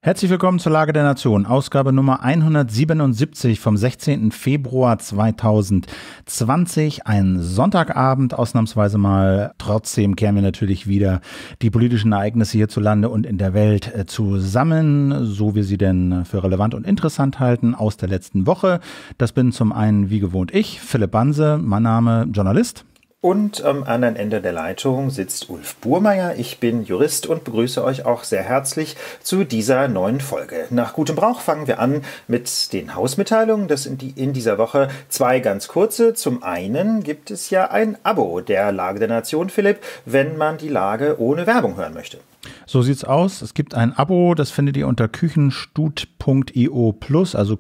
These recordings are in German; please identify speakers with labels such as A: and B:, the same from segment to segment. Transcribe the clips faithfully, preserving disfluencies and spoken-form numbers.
A: Herzlich willkommen zur Lage der Nation, Ausgabe Nummer hundertsiebenundsiebzig vom sechzehnten Februar zweitausendzwanzig. Ein Sonntagabend, ausnahmsweise mal. Trotzdem kehren wir natürlich wieder die politischen Ereignisse hierzulande und in der Welt zusammen, so wir sie denn für relevant und interessant halten, aus der letzten Woche. Das bin zum einen wie gewohnt ich, Philipp Banse, mein Name Journalist.
B: Und am anderen Ende der Leitung sitzt Ulf Burmeier. Ich bin Jurist und begrüße euch auch sehr herzlich zu dieser neuen Folge. Nach gutem Brauch fangen wir an mit den Hausmitteilungen. Das sind die in dieser Woche zwei ganz kurze. Zum einen gibt es ja ein Abo der Lage der Nation, Philipp, wenn man die Lage ohne Werbung hören möchte.
A: So sieht's aus. Es gibt ein Abo, das findet ihr unter küchenstud punkt io plus, also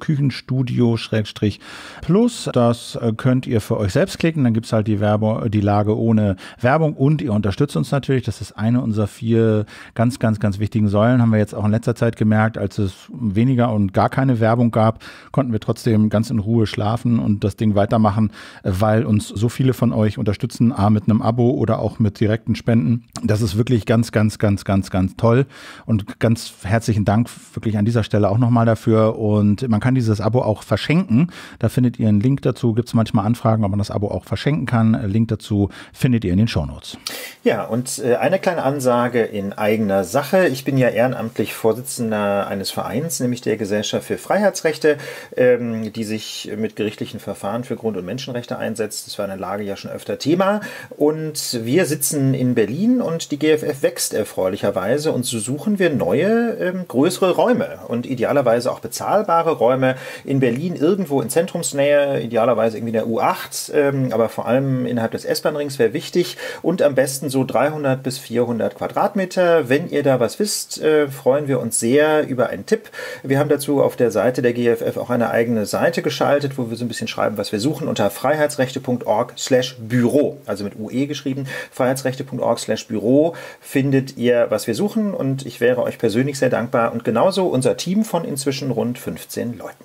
A: Küchenstudio-Plus. Das könnt ihr für euch selbst klicken, dann gibt's halt die Werbung, die Lage ohne Werbung und ihr unterstützt uns natürlich. Das ist eine unserer vier ganz, ganz, ganz wichtigen Säulen. Haben wir jetzt auch in letzter Zeit gemerkt, als es weniger und gar keine Werbung gab, konnten wir trotzdem ganz in Ruhe schlafen und das Ding weitermachen, weil uns so viele von euch unterstützen, a mit einem Abo oder auch mit direkten Spenden. Das ist wirklich ganz, ganz, ganz, ganz, ganz toll und ganz herzlichen Dank wirklich an dieser Stelle auch nochmal dafür. Und man kann dieses Abo auch verschenken. Da findet ihr einen Link dazu. Gibt es manchmal Anfragen, ob man das Abo auch verschenken kann. Link dazu findet ihr in den Shownotes.
B: Ja, und eine kleine Ansage in eigener Sache. Ich bin ja ehrenamtlich Vorsitzender eines Vereins, nämlich der Gesellschaft für Freiheitsrechte, ähm, die sich mit gerichtlichen Verfahren für Grund- und Menschenrechte einsetzt. Das war in der Lage ja schon öfter Thema. Und wir sitzen in Berlin und die G F F wächst erfreulicherweise. Und so suchen wir neue, ähm, größere Räume und idealerweise auch bezahlbare Räume in Berlin, irgendwo in Zentrumsnähe, idealerweise irgendwie in der U acht, ähm, aber vor allem innerhalb des S-Bahn-Rings wäre wichtig und am besten so dreihundert bis vierhundert Quadratmeter. Wenn ihr da was wisst, äh, freuen wir uns sehr über einen Tipp. Wir haben dazu auf der Seite der G F F auch eine eigene Seite geschaltet, wo wir so ein bisschen schreiben, was wir suchen, unter freiheitsrechte punkt org slash Büro, also mit U E geschrieben, freiheitsrechte punkt org slash Büro findet ihr, was wir suchen und ich wäre euch persönlich sehr dankbar und genauso unser Team von inzwischen rund fünfzehn Leuten.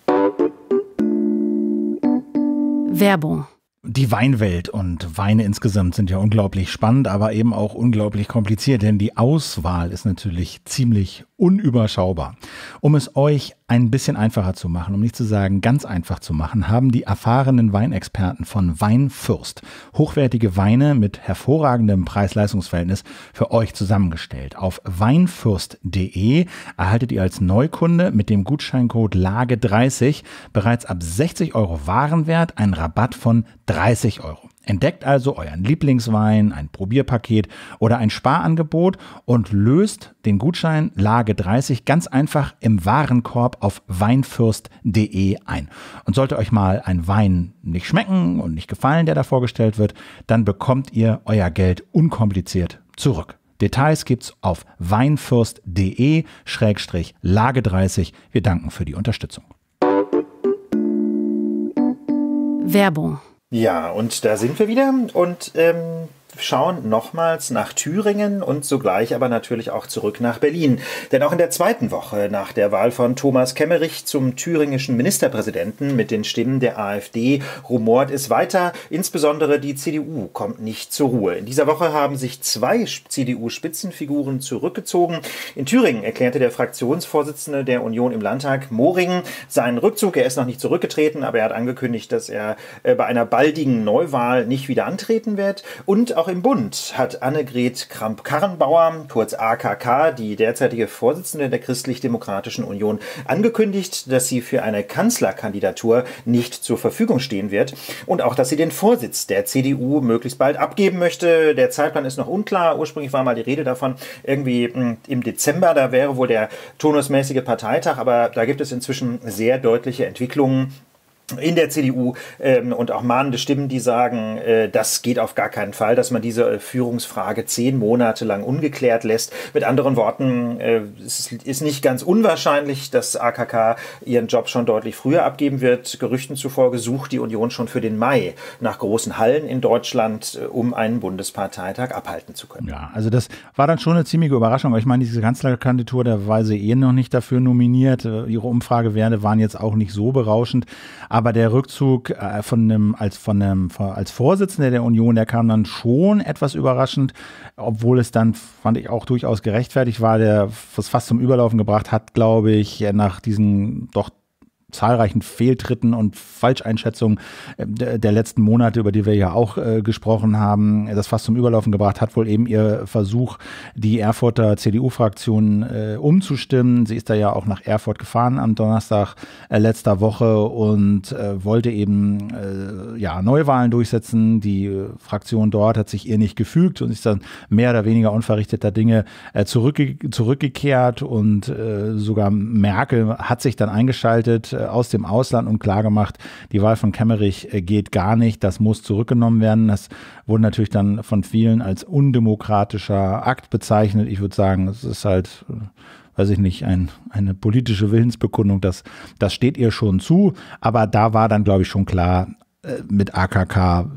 C: Werbung.
A: Die Weinwelt und Weine insgesamt sind ja unglaublich spannend, aber eben auch unglaublich kompliziert, denn die Auswahl ist natürlich ziemlich unüberschaubar. Um es euch ein bisschen einfacher zu machen, um nicht zu sagen ganz einfach zu machen, haben die erfahrenen Weinexperten von Weinfürst hochwertige Weine mit hervorragendem Preis-Leistungs-Verhältnis für euch zusammengestellt. Auf weinfürst punkt de erhaltet ihr als Neukunde mit dem Gutscheincode Lage dreißig bereits ab sechzig Euro Warenwert einen Rabatt von dreißig Euro. Entdeckt also euren Lieblingswein, ein Probierpaket oder ein Sparangebot und löst den Gutschein Lage dreißig ganz einfach im Warenkorb auf weinfürst punkt de ein. Und sollte euch mal ein Wein nicht schmecken und nicht gefallen, der da vorgestellt wird, dann bekommt ihr euer Geld unkompliziert zurück. Details gibt's auf weinfürst punkt de Schrägstrich Lage dreißig. Wir danken für die Unterstützung.
C: Werbung.
B: Ja, und da sind wir wieder und ähm, schauen nochmals nach Thüringen und sogleich aber natürlich auch zurück nach Berlin. Denn auch in der zweiten Woche nach der Wahl von Thomas Kemmerich zum thüringischen Ministerpräsidenten mit den Stimmen der AfD rumort es weiter. Insbesondere die C D U kommt nicht zur Ruhe. In dieser Woche haben sich zwei C D U-Spitzenfiguren zurückgezogen. In Thüringen erklärte der Fraktionsvorsitzende der Union im Landtag, Moring, seinen Rückzug. Er ist noch nicht zurückgetreten, aber er hat angekündigt, dass er äh, bei einer baldigen Neuwahl nicht wieder antreten wird. Und auch Auch im Bund hat Annegret Kramp-Karrenbauer, kurz A K K, die derzeitige Vorsitzende der Christlich-Demokratischen Union, angekündigt, dass sie für eine Kanzlerkandidatur nicht zur Verfügung stehen wird und auch, dass sie den Vorsitz der C D U möglichst bald abgeben möchte. Der Zeitplan ist noch unklar. Ursprünglich war mal die Rede davon, irgendwie im Dezember, da wäre wohl der turnusmäßige Parteitag, aber da gibt es inzwischen sehr deutliche Entwicklungen in der C D U ähm, und auch mahnende Stimmen, die sagen, äh, das geht auf gar keinen Fall, dass man diese äh, Führungsfrage zehn Monate lang ungeklärt lässt. Mit anderen Worten, äh, es ist nicht ganz unwahrscheinlich, dass A K K ihren Job schon deutlich früher abgeben wird. Gerüchten zufolge sucht die Union schon für den Mai nach großen Hallen in Deutschland, äh, um einen Bundesparteitag abhalten zu können.
A: Ja, also das war dann schon eine ziemliche Überraschung, weil ich meine, diese Kanzlerkandidatur, da war sie eh noch nicht dafür nominiert. Ihre Umfragewerte waren jetzt auch nicht so berauschend. Aber der Rückzug äh, von einem, als, von einem, als Vorsitzender der Union, der kam dann schon etwas überraschend, obwohl es dann, fand ich, auch durchaus gerechtfertigt war, der was fast zum Überlaufen gebracht hat, glaube ich, nach diesen doch zahlreichen Fehltritten und Falscheinschätzungen der, der letzten Monate, über die wir ja auch äh, gesprochen haben, das fast zum Überlaufen gebracht hat, wohl eben ihr Versuch, die Erfurter C D U-Fraktion äh, umzustimmen. Sie ist da ja auch nach Erfurt gefahren am Donnerstag äh, letzter Woche und äh, wollte eben äh, ja, Neuwahlen durchsetzen. Die äh, Fraktion dort hat sich ihr nicht gefügt und ist dann mehr oder weniger unverrichteter Dinge äh, zurückge- zurückgekehrt und äh, sogar Merkel hat sich dann eingeschaltet äh, aus dem Ausland und klargemacht, die Wahl von Kemmerich geht gar nicht, das muss zurückgenommen werden. Das wurde natürlich dann von vielen als undemokratischer Akt bezeichnet. Ich würde sagen, es ist halt, weiß ich nicht, ein, eine politische Willensbekundung, das, das steht ihr schon zu. Aber da war dann, glaube ich, schon klar, mit A K K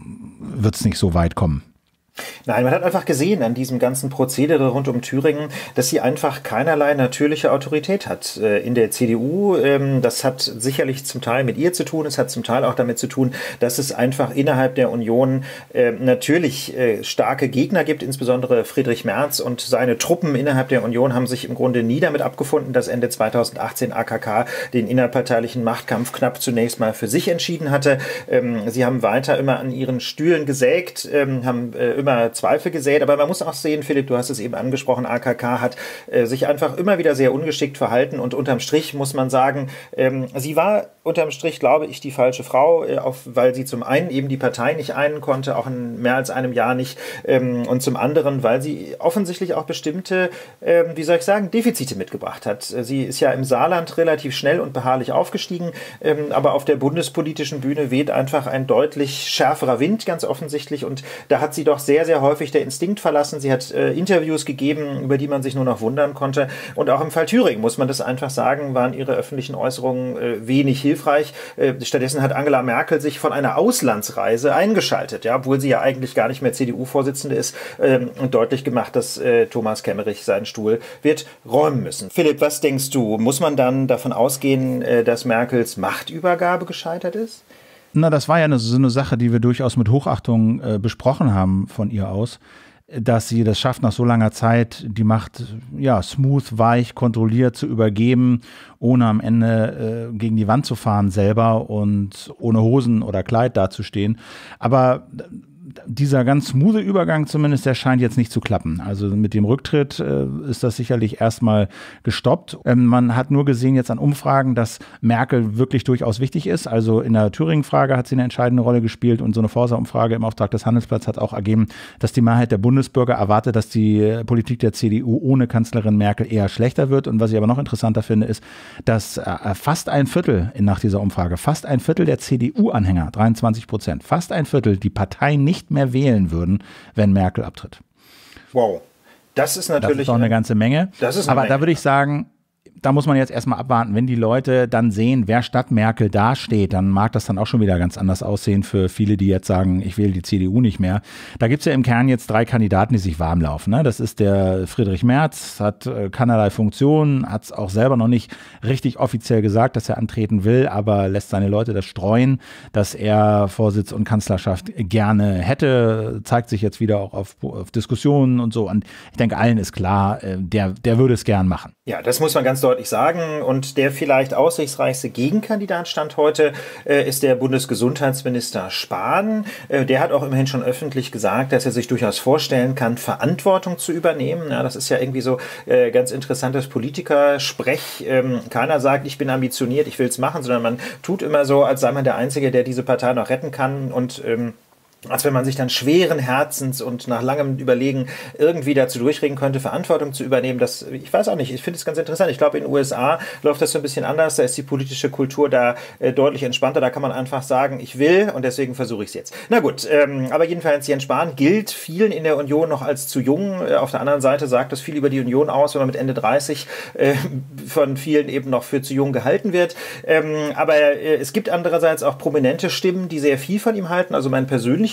A: wird es nicht so weit kommen.
B: Nein, man hat einfach gesehen an diesem ganzen Prozedere rund um Thüringen, dass sie einfach keinerlei natürliche Autorität hat in der C D U. Das hat sicherlich zum Teil mit ihr zu tun, es hat zum Teil auch damit zu tun, dass es einfach innerhalb der Union natürlich starke Gegner gibt, insbesondere Friedrich Merz und seine Truppen innerhalb der Union haben sich im Grunde nie damit abgefunden, dass Ende zweitausendachtzehn A K K den innerparteilichen Machtkampf knapp zunächst mal für sich entschieden hatte. Sie haben weiter immer an ihren Stühlen gesägt, haben immer Zweifel gesät, aber man muss auch sehen, Philipp, du hast es eben angesprochen, A K K hat äh, sich einfach immer wieder sehr ungeschickt verhalten und unterm Strich muss man sagen, ähm, sie war unterm Strich, glaube ich, die falsche Frau, äh, auf, weil sie zum einen eben die Partei nicht einen konnte, auch in mehr als einem Jahr nicht, ähm, und zum anderen, weil sie offensichtlich auch bestimmte, äh, wie soll ich sagen, Defizite mitgebracht hat. Sie ist ja im Saarland relativ schnell und beharrlich aufgestiegen, ähm, aber auf der bundespolitischen Bühne weht einfach ein deutlich schärferer Wind, ganz offensichtlich, und da hat sie doch sehr sehr, sehr häufig der Instinkt verlassen. Sie hat äh, Interviews gegeben, über die man sich nur noch wundern konnte. Und auch im Fall Thüringen, muss man das einfach sagen, waren ihre öffentlichen Äußerungen äh, wenig hilfreich. Äh, stattdessen hat Angela Merkel sich von einer Auslandsreise eingeschaltet, ja, obwohl sie ja eigentlich gar nicht mehr C D U-Vorsitzende ist, äh, und deutlich gemacht, dass äh, Thomas Kemmerich seinen Stuhl wird räumen müssen. Philipp, was denkst du? Muss man dann davon ausgehen, äh, dass Merkels Machtübergabe gescheitert ist?
A: Na, das war ja eine, so eine Sache, die wir durchaus mit Hochachtung äh, besprochen haben von ihr aus, dass sie das schafft, nach so langer Zeit die Macht ja smooth, weich, kontrolliert zu übergeben, ohne am Ende äh, gegen die Wand zu fahren selber und ohne Hosen oder Kleid dazustehen. Aber dieser ganz smoothe Übergang zumindest, der scheint jetzt nicht zu klappen. Also mit dem Rücktritt äh, ist das sicherlich erstmal gestoppt. Ähm, man hat nur gesehen jetzt an Umfragen, dass Merkel wirklich durchaus wichtig ist. Also in der Thüringen-Frage hat sie eine entscheidende Rolle gespielt und so eine Forsa-Umfrage im Auftrag des Handelsblatts hat auch ergeben, dass die Mehrheit der Bundesbürger erwartet, dass die Politik der C D U ohne Kanzlerin Merkel eher schlechter wird. Und was ich aber noch interessanter finde, ist, dass äh, fast ein Viertel nach dieser Umfrage, fast ein Viertel der C D U-Anhänger, dreiundzwanzig Prozent, fast ein Viertel die Partei nicht mehr wählen würden, wenn Merkel abtritt.
B: Wow, das ist natürlich...
A: Das ist doch eine ganze Menge.
B: Das ist eine
A: Aber
B: Menge.
A: Da würde ich sagen, da muss man jetzt erstmal abwarten. Wenn die Leute dann sehen, wer statt Merkel dasteht, dann mag das dann auch schon wieder ganz anders aussehen für viele, die jetzt sagen, ich wähle die C D U nicht mehr. Da gibt es ja im Kern jetzt drei Kandidaten, die sich warm laufen. Ne? Das ist der Friedrich Merz, hat äh, keinerlei Funktion, hat es auch selber noch nicht richtig offiziell gesagt, dass er antreten will, aber lässt seine Leute das streuen, dass er Vorsitz und Kanzlerschaft gerne hätte, zeigt sich jetzt wieder auch auf, auf Diskussionen und so. Und ich denke, allen ist klar, äh, der, der würde es gern machen.
B: Ja, das muss man ganz deutlich sagen. Und der vielleicht aussichtsreichste Gegenkandidat Stand heute äh, ist der Bundesgesundheitsminister Spahn. Äh, der hat auch immerhin schon öffentlich gesagt, dass er sich durchaus vorstellen kann, Verantwortung zu übernehmen. Ja, das ist ja irgendwie so äh, ganz interessantes Politikersprech. Ähm, keiner sagt, ich bin ambitioniert, ich will es machen, sondern man tut immer so, als sei man der Einzige, der diese Partei noch retten kann und ähm, als wenn man sich dann schweren Herzens und nach langem Überlegen irgendwie dazu durchringen könnte, Verantwortung zu übernehmen. Das, ich weiß auch nicht, ich finde es ganz interessant. Ich glaube, in den U S A läuft das so ein bisschen anders. Da ist die politische Kultur da äh, deutlich entspannter. Da kann man einfach sagen, ich will und deswegen versuche ich es jetzt. Na gut, ähm, aber jedenfalls Jens Spahn gilt vielen in der Union noch als zu jung. Äh, auf der anderen Seite sagt das viel über die Union aus, wenn man mit Ende dreißig äh, von vielen eben noch für zu jung gehalten wird. Ähm, aber äh, es gibt andererseits auch prominente Stimmen, die sehr viel von ihm halten. Also mein persönlicher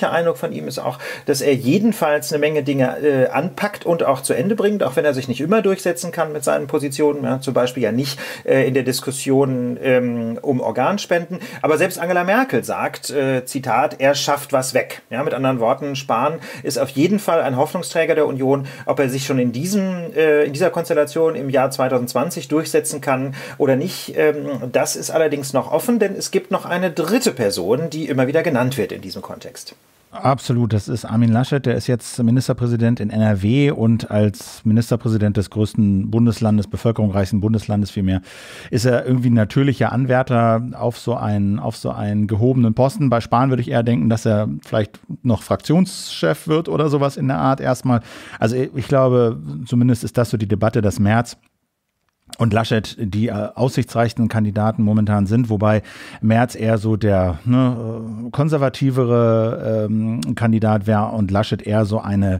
B: persönlicher Eindruck von ihm ist auch, dass er jedenfalls eine Menge Dinge äh, anpackt und auch zu Ende bringt, auch wenn er sich nicht immer durchsetzen kann mit seinen Positionen, ja, zum Beispiel ja nicht äh, in der Diskussion ähm, um Organspenden. Aber selbst Angela Merkel sagt, äh, Zitat, er schafft was weg. Ja, mit anderen Worten, Spahn ist auf jeden Fall ein Hoffnungsträger der Union. Ob er sich schon in diesem, äh, in dieser Konstellation im Jahr zwanzig zwanzig durchsetzen kann oder nicht, ähm, das ist allerdings noch offen, denn es gibt noch eine dritte Person, die immer wieder genannt wird in diesem Kontext.
A: Absolut, das ist Armin Laschet, der ist jetzt Ministerpräsident in N R W und als Ministerpräsident des größten Bundeslandes, bevölkerungsreichsten Bundeslandes vielmehr, ist er irgendwie ein natürlicher Anwärter auf so einen, auf so einen gehobenen Posten. Bei Spahn würde ich eher denken, dass er vielleicht noch Fraktionschef wird oder sowas in der Art erstmal. Also ich glaube, zumindest ist das so die Debatte, dass Merz und Laschet die äh, aussichtsreichsten Kandidaten momentan sind, wobei Merz eher so der ne, konservativere ähm, Kandidat wäre und Laschet eher so eine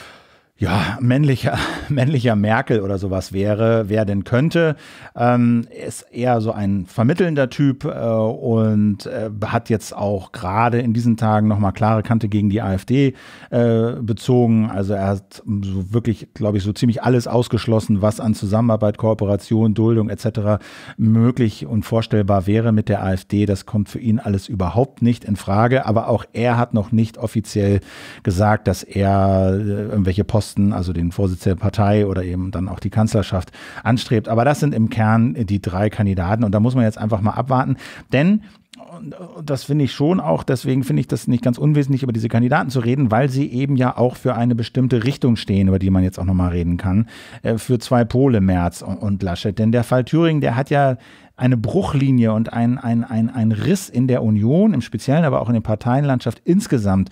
A: ja, männlicher, männlicher Merkel oder sowas wäre, wer denn könnte. Ähm, ist eher so ein vermittelnder Typ äh, und äh, hat jetzt auch gerade in diesen Tagen nochmal klare Kante gegen die AfD äh, bezogen. Also er hat so wirklich, glaube ich, so ziemlich alles ausgeschlossen, was an Zusammenarbeit, Kooperation, Duldung et cetera möglich und vorstellbar wäre mit der AfD. Das kommt für ihn alles überhaupt nicht in Frage. Aber auch er hat noch nicht offiziell gesagt, dass er äh, irgendwelche Posten, also den Vorsitz der Partei oder eben dann auch die Kanzlerschaft anstrebt. Aber das sind im Kern die drei Kandidaten und da muss man jetzt einfach mal abwarten, denn und das finde ich schon auch, deswegen finde ich das nicht ganz unwesentlich, über diese Kandidaten zu reden, weil sie eben ja auch für eine bestimmte Richtung stehen, über die man jetzt auch nochmal reden kann, für zwei Pole, Merz und Laschet. Denn der Fall Thüringen, der hat ja eine Bruchlinie und ein, ein, ein, ein Riss in der Union, im Speziellen, aber auch in der Parteienlandschaft insgesamt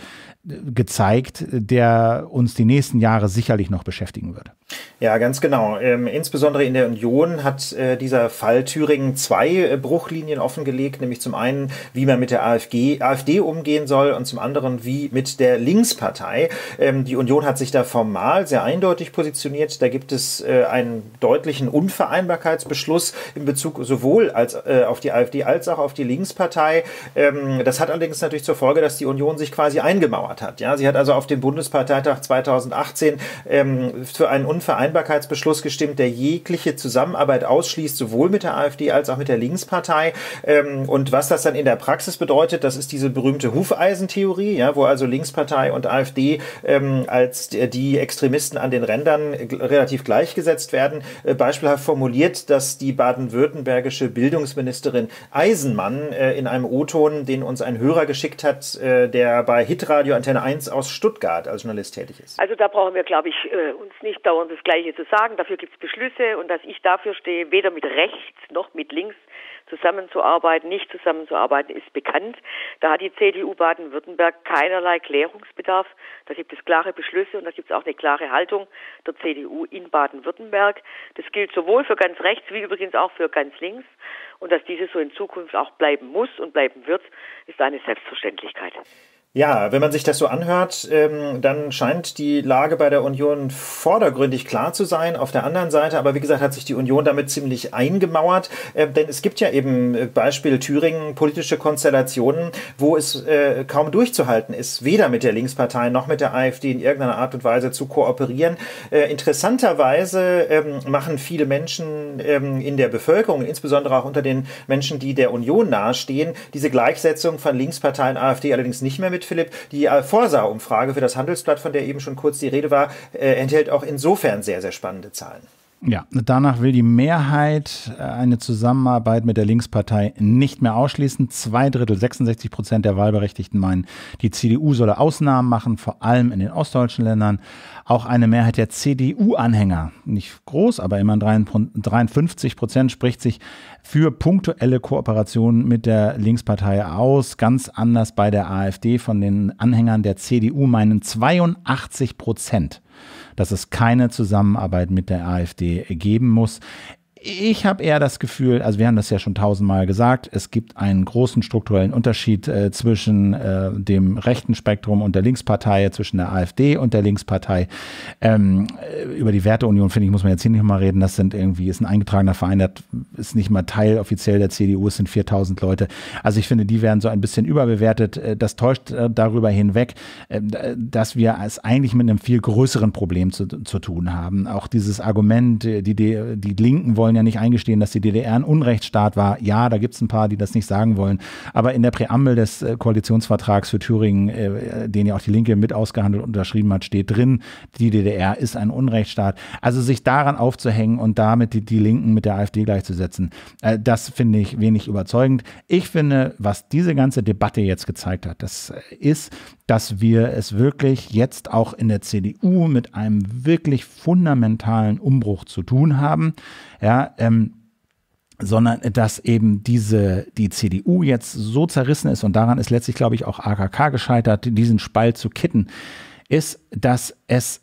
A: gezeigt, der uns die nächsten Jahre sicherlich noch beschäftigen wird.
B: Ja, ganz genau. Ähm, insbesondere in der Union hat äh, dieser Fall Thüringen zwei äh, Bruchlinien offengelegt, nämlich zum einen, wie man mit der AfD, AfD umgehen soll und zum anderen, wie mit der Linkspartei. Ähm, die Union hat sich da formal sehr eindeutig positioniert. Da gibt es äh, einen deutlichen Unvereinbarkeitsbeschluss in Bezug sowohl als, äh, auf die AfD als auch auf die Linkspartei. Ähm, das hat allerdings natürlich zur Folge, dass die Union sich quasi eingemauert hat. Ja, sie hat also auf dem Bundesparteitag zweitausendachtzehn ähm, für einen Unvereinbarkeitsbeschluss gestimmt, der jegliche Zusammenarbeit ausschließt, sowohl mit der AfD als auch mit der Linkspartei. Ähm, und was das dann in der Praxis bedeutet, das ist diese berühmte Hufeisentheorie, ja, wo also Linkspartei und AfD ähm, als die Extremisten an den Rändern relativ gleichgesetzt werden. Äh, beispielhaft formuliert, dass die baden-württembergische Bildungsministerin Eisenmann äh, in einem O-Ton, den uns ein Hörer geschickt hat, äh, der bei Hitradio Antenne eins aus Stuttgart als Journalist tätig ist.
D: Also da brauchen wir, glaube ich, äh, uns nicht dauernd das Gleiche zu sagen. Dafür gibt es Beschlüsse und dass ich dafür stehe, weder mit rechts noch mit links zusammenzuarbeiten, nicht zusammenzuarbeiten, ist bekannt. Da hat die C D U Baden-Württemberg keinerlei Klärungsbedarf. Da gibt es klare Beschlüsse und da gibt es auch eine klare Haltung der C D U in Baden-Württemberg. Das gilt sowohl für ganz rechts wie übrigens auch für ganz links. Und dass dieses so in Zukunft auch bleiben muss und bleiben wird, ist eine Selbstverständlichkeit.
B: Ja, wenn man sich das so anhört, ähm, dann scheint die Lage bei der Union vordergründig klar zu sein. Auf der anderen Seite, aber wie gesagt, hat sich die Union damit ziemlich eingemauert. Äh, denn es gibt ja eben, äh, Beispiel Thüringen, politische Konstellationen, wo es äh, kaum durchzuhalten ist, weder mit der Linkspartei noch mit der AfD in irgendeiner Art und Weise zu kooperieren. Äh, interessanterweise ähm, machen viele Menschen ähm, in der Bevölkerung, insbesondere auch unter den Menschen, die der Union nahestehen, diese Gleichsetzung von Linkspartei und AfD allerdings nicht mehr mit. Philipp, die Forsa-Umfrage für das Handelsblatt, von der eben schon kurz die Rede war, äh, enthält auch insofern sehr, sehr spannende Zahlen.
A: Ja, danach will die Mehrheit eine Zusammenarbeit mit der Linkspartei nicht mehr ausschließen. Zwei Drittel, sechsundsechzig Prozent der Wahlberechtigten meinen, die C D U solle Ausnahmen machen, vor allem in den ostdeutschen Ländern. Auch eine Mehrheit der C D U-Anhänger, nicht groß, aber immerhin dreiundfünfzig Prozent, spricht sich für punktuelle Kooperation mit der Linkspartei aus. Ganz anders bei der AfD. Von den Anhängern der C D U meinen zweiundachtzig Prozent, dass es keine Zusammenarbeit mit der AfD geben muss. Ich habe eher das Gefühl, also wir haben das ja schon tausendmal gesagt, es gibt einen großen strukturellen Unterschied äh, zwischen äh, dem rechten Spektrum und der Linkspartei, zwischen der AfD und der Linkspartei. Ähm, über die Werteunion, finde ich, muss man jetzt hier nicht mal reden. Das sind irgendwie, ist ein eingetragener Verein, das ist nicht mal Teil offiziell der C D U, es sind viertausend Leute. Also ich finde, die werden so ein bisschen überbewertet. Das täuscht äh, darüber hinweg, äh, dass wir es eigentlich mit einem viel größeren Problem zu, zu tun haben. Auch dieses Argument, die, die, die Linken wollen ja nicht eingestehen, dass die D D R ein Unrechtsstaat war. Ja, da gibt es ein paar, die das nicht sagen wollen. Aber in der Präambel des äh, Koalitionsvertrags für Thüringen, äh, den ja auch die Linke mit ausgehandelt und unterschrieben hat, steht drin, die D D R ist ein Unrechtsstaat. Also sich daran aufzuhängen und damit die, die Linken mit der AfD gleichzusetzen, äh, das finde ich wenig überzeugend. Ich finde, was diese ganze Debatte jetzt gezeigt hat, das ist, dass wir es wirklich jetzt auch in der C D U mit einem wirklich fundamentalen Umbruch zu tun haben. Ja, ähm, sondern dass eben diese, die C D U jetzt so zerrissen ist und daran ist letztlich, glaube ich, auch A K K gescheitert, diesen Spalt zu kitten, ist, dass es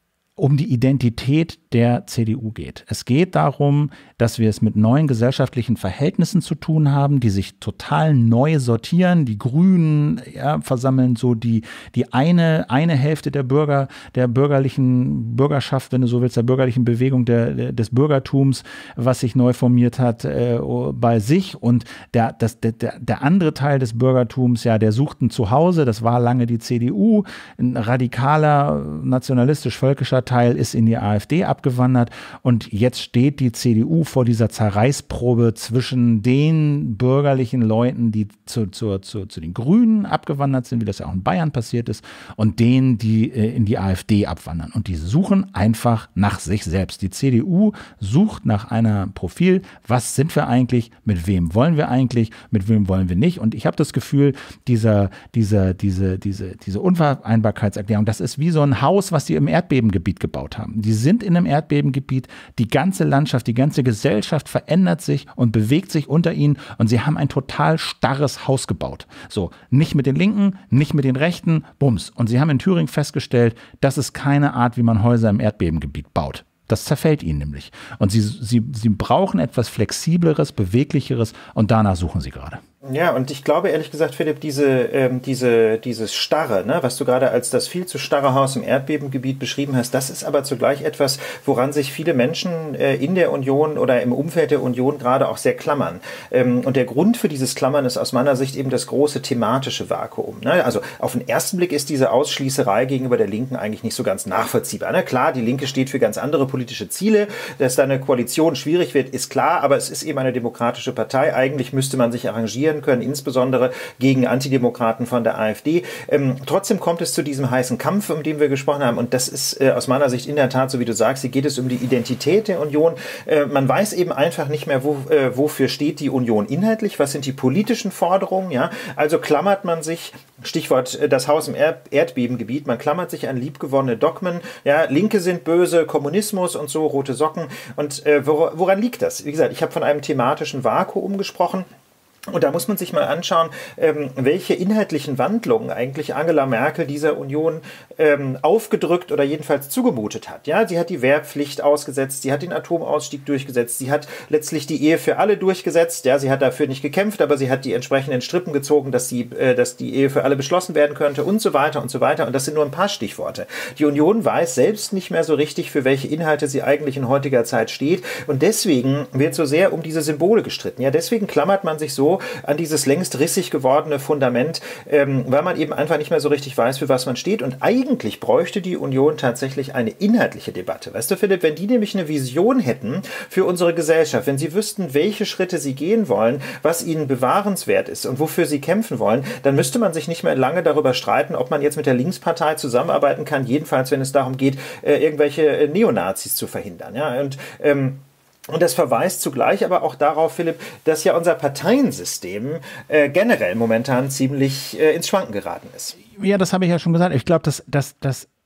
A: um die Identität der C D U geht. Es geht darum, dass wir es mit neuen gesellschaftlichen Verhältnissen zu tun haben, die sich total neu sortieren. Die Grünen ja, versammeln so die, die eine, eine Hälfte der Bürger, der bürgerlichen Bürgerschaft, wenn du so willst, der bürgerlichen Bewegung der, der, des Bürgertums, was sich neu formiert hat, äh, bei sich. Und der, das, der, der andere Teil des Bürgertums, ja, der sucht ein Zuhause. Das war lange die C D U. Ein radikaler, nationalistisch-völkischer Teil ist in die AfD abgewandert. Und jetzt steht die C D U vor dieser Zerreißprobe zwischen den bürgerlichen Leuten, die zu, zu, zu, zu den Grünen abgewandert sind, wie das ja auch in Bayern passiert ist, und denen, die äh, in die AfD abwandern. Und die suchen einfach nach sich selbst. Die C D U sucht nach einem Profil. Was sind wir eigentlich? Mit wem wollen wir eigentlich? Mit wem wollen wir nicht? Und ich habe das Gefühl, dieser, dieser, diese, diese, diese Unvereinbarkeitserklärung, das ist wie so ein Haus, was die im Erdbebengebiet gebaut haben. Die sind in einem Erdbebengebiet, die ganze Landschaft, die ganze Gesellschaft verändert sich und bewegt sich unter ihnen und sie haben ein total starres Haus gebaut. So, nicht mit den Linken, nicht mit den Rechten, bums. Und sie haben in Thüringen festgestellt, das ist keine Art, wie man Häuser im Erdbebengebiet baut. Das zerfällt ihnen nämlich. Und sie, sie, sie brauchen etwas Flexibleres, Beweglicheres und danach suchen sie gerade.
B: Ja, und ich glaube ehrlich gesagt, Philipp, diese, ähm, diese, dieses Starre, ne, was du gerade als das viel zu starre Haus im Erdbebengebiet beschrieben hast, das ist aber zugleich etwas, woran sich viele Menschen äh, in der Union oder im Umfeld der Union gerade auch sehr klammern. Ähm, und der Grund für dieses Klammern ist aus meiner Sicht eben das große thematische Vakuum. Ne? Also auf den ersten Blick ist diese Ausschließerei gegenüber der Linken eigentlich nicht so ganz nachvollziehbar. Ne? Klar, die Linke steht für ganz andere politische Ziele. Dass da eine Koalition schwierig wird, ist klar, aber es ist eben eine demokratische Partei. Eigentlich müsste man sich arrangieren können, insbesondere gegen Antidemokraten von der AfD. Ähm, trotzdem kommt es zu diesem heißen Kampf, um den wir gesprochen haben, und das ist äh, aus meiner Sicht in der Tat, so wie du sagst, hier geht es um die Identität der Union. Äh, man weiß eben einfach nicht mehr, wo, äh, wofür steht die Union inhaltlich, was sind die politischen Forderungen, ja, also klammert man sich, Stichwort äh, das Haus im Erd- Erdbebengebiet, man klammert sich an liebgewonnene Dogmen, ja, Linke sind böse, Kommunismus und so, rote Socken, und äh, wor- woran liegt das? Wie gesagt, ich habe von einem thematischen Vakuum gesprochen. Und da muss man sich mal anschauen, ähm, welche inhaltlichen Wandlungen eigentlich Angela Merkel dieser Union ähm, aufgedrückt oder jedenfalls zugemutet hat. Ja, sie hat die Wehrpflicht ausgesetzt, sie hat den Atomausstieg durchgesetzt, sie hat letztlich die Ehe für alle durchgesetzt. Ja, sie hat dafür nicht gekämpft, aber sie hat die entsprechenden Strippen gezogen, dass, sie, äh, dass die Ehe für alle beschlossen werden könnte und so weiter und so weiter. Und das sind nur ein paar Stichworte. Die Union weiß selbst nicht mehr so richtig, für welche Inhalte sie eigentlich in heutiger Zeit steht. Und deswegen wird so sehr um diese Symbole gestritten. Ja, deswegen klammert man sich so an dieses längst rissig gewordene Fundament, ähm, weil man eben einfach nicht mehr so richtig weiß, für was man steht. Und eigentlich bräuchte die Union tatsächlich eine inhaltliche Debatte. Weißt du, Philipp, wenn die nämlich eine Vision hätten für unsere Gesellschaft, wenn sie wüssten, welche Schritte sie gehen wollen, was ihnen bewahrenswert ist und wofür sie kämpfen wollen, dann müsste man sich nicht mehr lange darüber streiten, ob man jetzt mit der Linkspartei zusammenarbeiten kann, jedenfalls wenn es darum geht, äh, irgendwelche äh, Neonazis zu verhindern. Ja, und ähm, Und das verweist zugleich aber auch darauf, Philipp, dass ja unser Parteiensystem äh, generell momentan ziemlich äh, ins Schwanken geraten ist.
A: Ja, das habe ich ja schon gesagt. Ich glaube, dass, dass, dass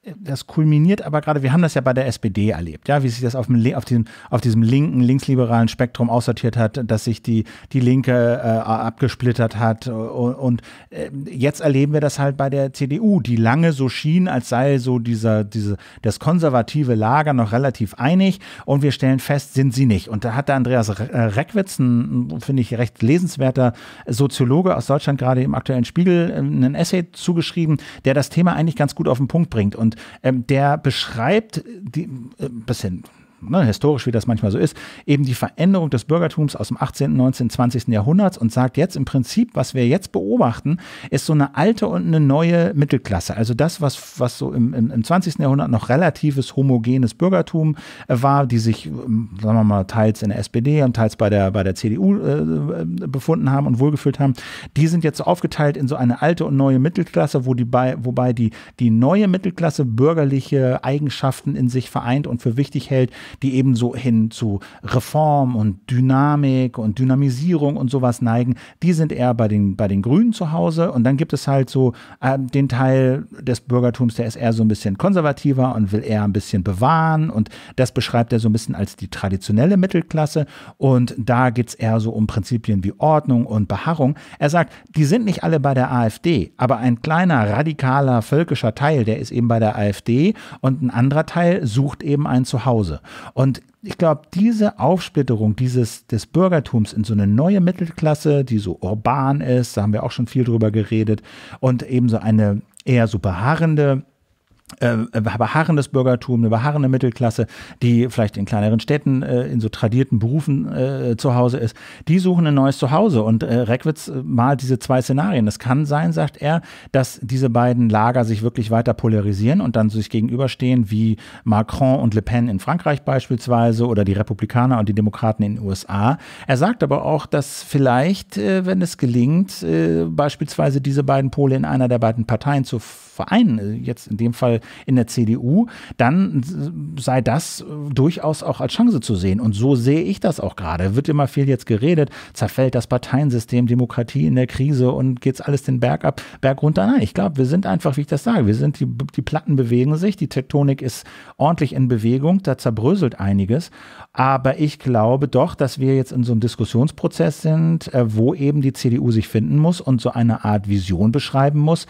A: das kulminiert aber gerade, wir haben das ja bei der S P D erlebt, ja, wie sich das auf, dem, auf, diesem, auf diesem linken, linksliberalen Spektrum aussortiert hat, dass sich die, die Linke äh, abgesplittert hat und, und äh, jetzt erleben wir das halt bei der C D U, die lange so schien, als sei so dieser, diese, das konservative Lager noch relativ einig und wir stellen fest, sind sie nicht. Und da hat der Andreas Reckwitz, ein, finde ich, recht lesenswerter Soziologe aus Deutschland, gerade im aktuellen Spiegel, einen Essay zugeschrieben, der das Thema eigentlich ganz gut auf den Punkt bringt. Und ähm, der beschreibt die, äh, bisschen Ne, historisch, wie das manchmal so ist, eben die Veränderung des Bürgertums aus dem achtzehnten, neunzehnten, zwanzigsten Jahrhunderts und sagt jetzt im Prinzip, was wir jetzt beobachten, ist so eine alte und eine neue Mittelklasse. Also das, was, was so im, im, im zwanzigsten Jahrhundert noch relatives homogenes Bürgertum äh, war, die sich, sagen wir mal, teils in der S P D und teils bei der, bei der C D U äh, befunden haben und wohlgefühlt haben, die sind jetzt so aufgeteilt in so eine alte und neue Mittelklasse, wo die bei, wobei die, die neue Mittelklasse bürgerliche Eigenschaften in sich vereint und für wichtig hält, die eben so hin zu Reform und Dynamik und Dynamisierung und sowas neigen, die sind eher bei den, bei den Grünen zu Hause. Und dann gibt es halt so äh, den Teil des Bürgertums, der ist eher so ein bisschen konservativer und will eher ein bisschen bewahren. Und das beschreibt er so ein bisschen als die traditionelle Mittelklasse. Und da geht es eher so um Prinzipien wie Ordnung und Beharrung. Er sagt, die sind nicht alle bei der AfD, aber ein kleiner, radikaler, völkischer Teil, der ist eben bei der AfD und ein anderer Teil sucht eben ein Zuhause. Und ich glaube, diese Aufsplitterung dieses, des Bürgertums in so eine neue Mittelklasse, die so urban ist, da haben wir auch schon viel drüber geredet, und eben so eine eher so beharrende Äh, beharrendes Bürgertum, eine beharrende Mittelklasse, die vielleicht in kleineren Städten, äh, in so tradierten Berufen äh, zu Hause ist, die suchen ein neues Zuhause. Und äh, Reckwitz malt diese zwei Szenarien. Es kann sein, sagt er, dass diese beiden Lager sich wirklich weiter polarisieren und dann sich gegenüberstehen, wie Macron und Le Pen in Frankreich beispielsweise oder die Republikaner und die Demokraten in den U S A. Er sagt aber auch, dass vielleicht, äh, wenn es gelingt, äh, beispielsweise diese beiden Pole in einer der beiden Parteien zu vereinen, jetzt in dem Fall in der C D U, dann sei das durchaus auch als Chance zu sehen. Und so sehe ich das auch gerade. Wird immer viel jetzt geredet, zerfällt das Parteiensystem, Demokratie in der Krise und geht's alles den Berg ab, Berg runter. Nein, ich glaube, wir sind einfach, wie ich das sage, wir sind, die, die Platten bewegen sich, die Tektonik ist ordentlich in Bewegung, da zerbröselt einiges. Aber ich glaube doch, dass wir jetzt in so einem Diskussionsprozess sind, wo eben die C D U sich finden muss und so eine Art Vision beschreiben muss,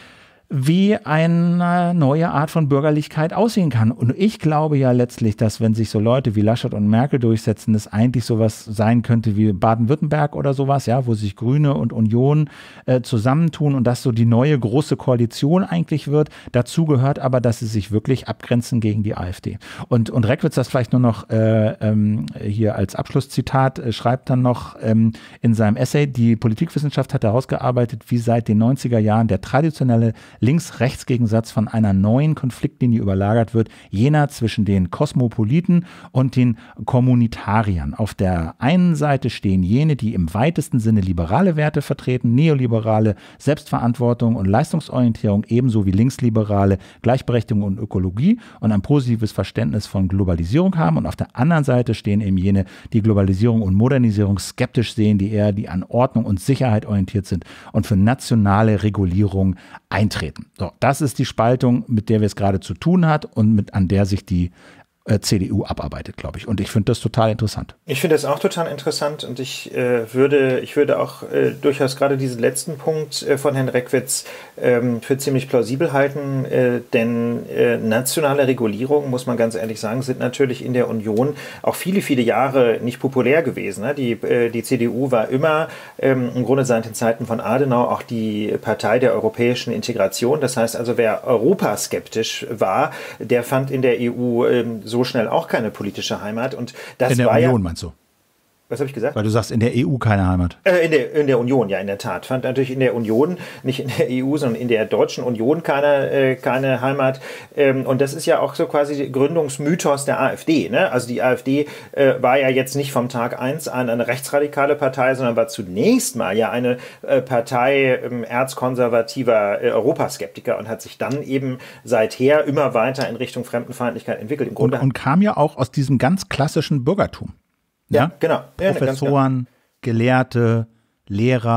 A: wie eine neue Art von Bürgerlichkeit aussehen kann. Und ich glaube ja letztlich, dass wenn sich so Leute wie Laschet und Merkel durchsetzen, es eigentlich sowas sein könnte wie Baden-Württemberg oder sowas, ja, wo sich Grüne und Union äh, zusammentun und das so die neue große Koalition eigentlich wird. Dazu gehört aber, dass sie sich wirklich abgrenzen gegen die AfD. Und, und Reckwitz, das vielleicht nur noch äh, ähm, hier als Abschlusszitat, äh, schreibt dann noch ähm, in seinem Essay, die Politikwissenschaft hat herausgearbeitet, wie seit den neunziger Jahren der traditionelle Links-Rechts-Gegensatz von einer neuen Konfliktlinie überlagert wird, jener zwischen den Kosmopoliten und den Kommunitariern. Auf der einen Seite stehen jene, die im weitesten Sinne liberale Werte vertreten, neoliberale Selbstverantwortung und Leistungsorientierung, ebenso wie linksliberale Gleichberechtigung und Ökologie und ein positives Verständnis von Globalisierung haben. Und auf der anderen Seite stehen eben jene, die Globalisierung und Modernisierung skeptisch sehen, die eher die an Ordnung und Sicherheit orientiert sind und für nationale Regulierung eintreten. So, das ist die Spaltung, mit der wir es gerade zu tun hat und mit, an der sich die äh, C D U abarbeitet, glaube ich. Und ich finde das total interessant.
B: Ich finde das auch total interessant und ich äh, würde, ich würde auch äh, durchaus gerade diesen letzten Punkt äh, von Herrn Reckwitz ähm, für ziemlich plausibel halten, äh, denn äh, nationale Regulierungen, muss man ganz ehrlich sagen, sind natürlich in der Union auch viele, viele Jahre nicht populär gewesen. Ne? Die, äh, die C D U war immer ähm, im Grunde seit den Zeiten von Adenauer auch die Partei der europäischen Integration. Das heißt also, wer europaskeptisch war, der fand in der E U ähm, so so schnell auch keine politische Heimat. Und das
A: in der
B: war
A: Union,
B: ja,
A: meinst du?
B: Was habe ich gesagt?
A: Weil du sagst, in der E U keine Heimat.
B: Äh, in, der, in der Union, ja, in der Tat. Fand natürlich in der Union, nicht in der E U, sondern in der deutschen Union keine, äh, keine Heimat. Ähm, und das ist ja auch so quasi der Gründungsmythos der AfD. Ne? Also die AfD äh, war ja jetzt nicht vom Tag eins an eine rechtsradikale Partei, sondern war zunächst mal ja eine äh, Partei äh, erzkonservativer äh, Europaskeptiker und hat sich dann eben seither immer weiter in Richtung Fremdenfeindlichkeit entwickelt. Im Grunde
A: und, und kam ja auch aus diesem ganz klassischen Bürgertum.
B: Ja,
A: ja,
B: genau. Ja,
A: Professoren, Gelehrte, Lehrer,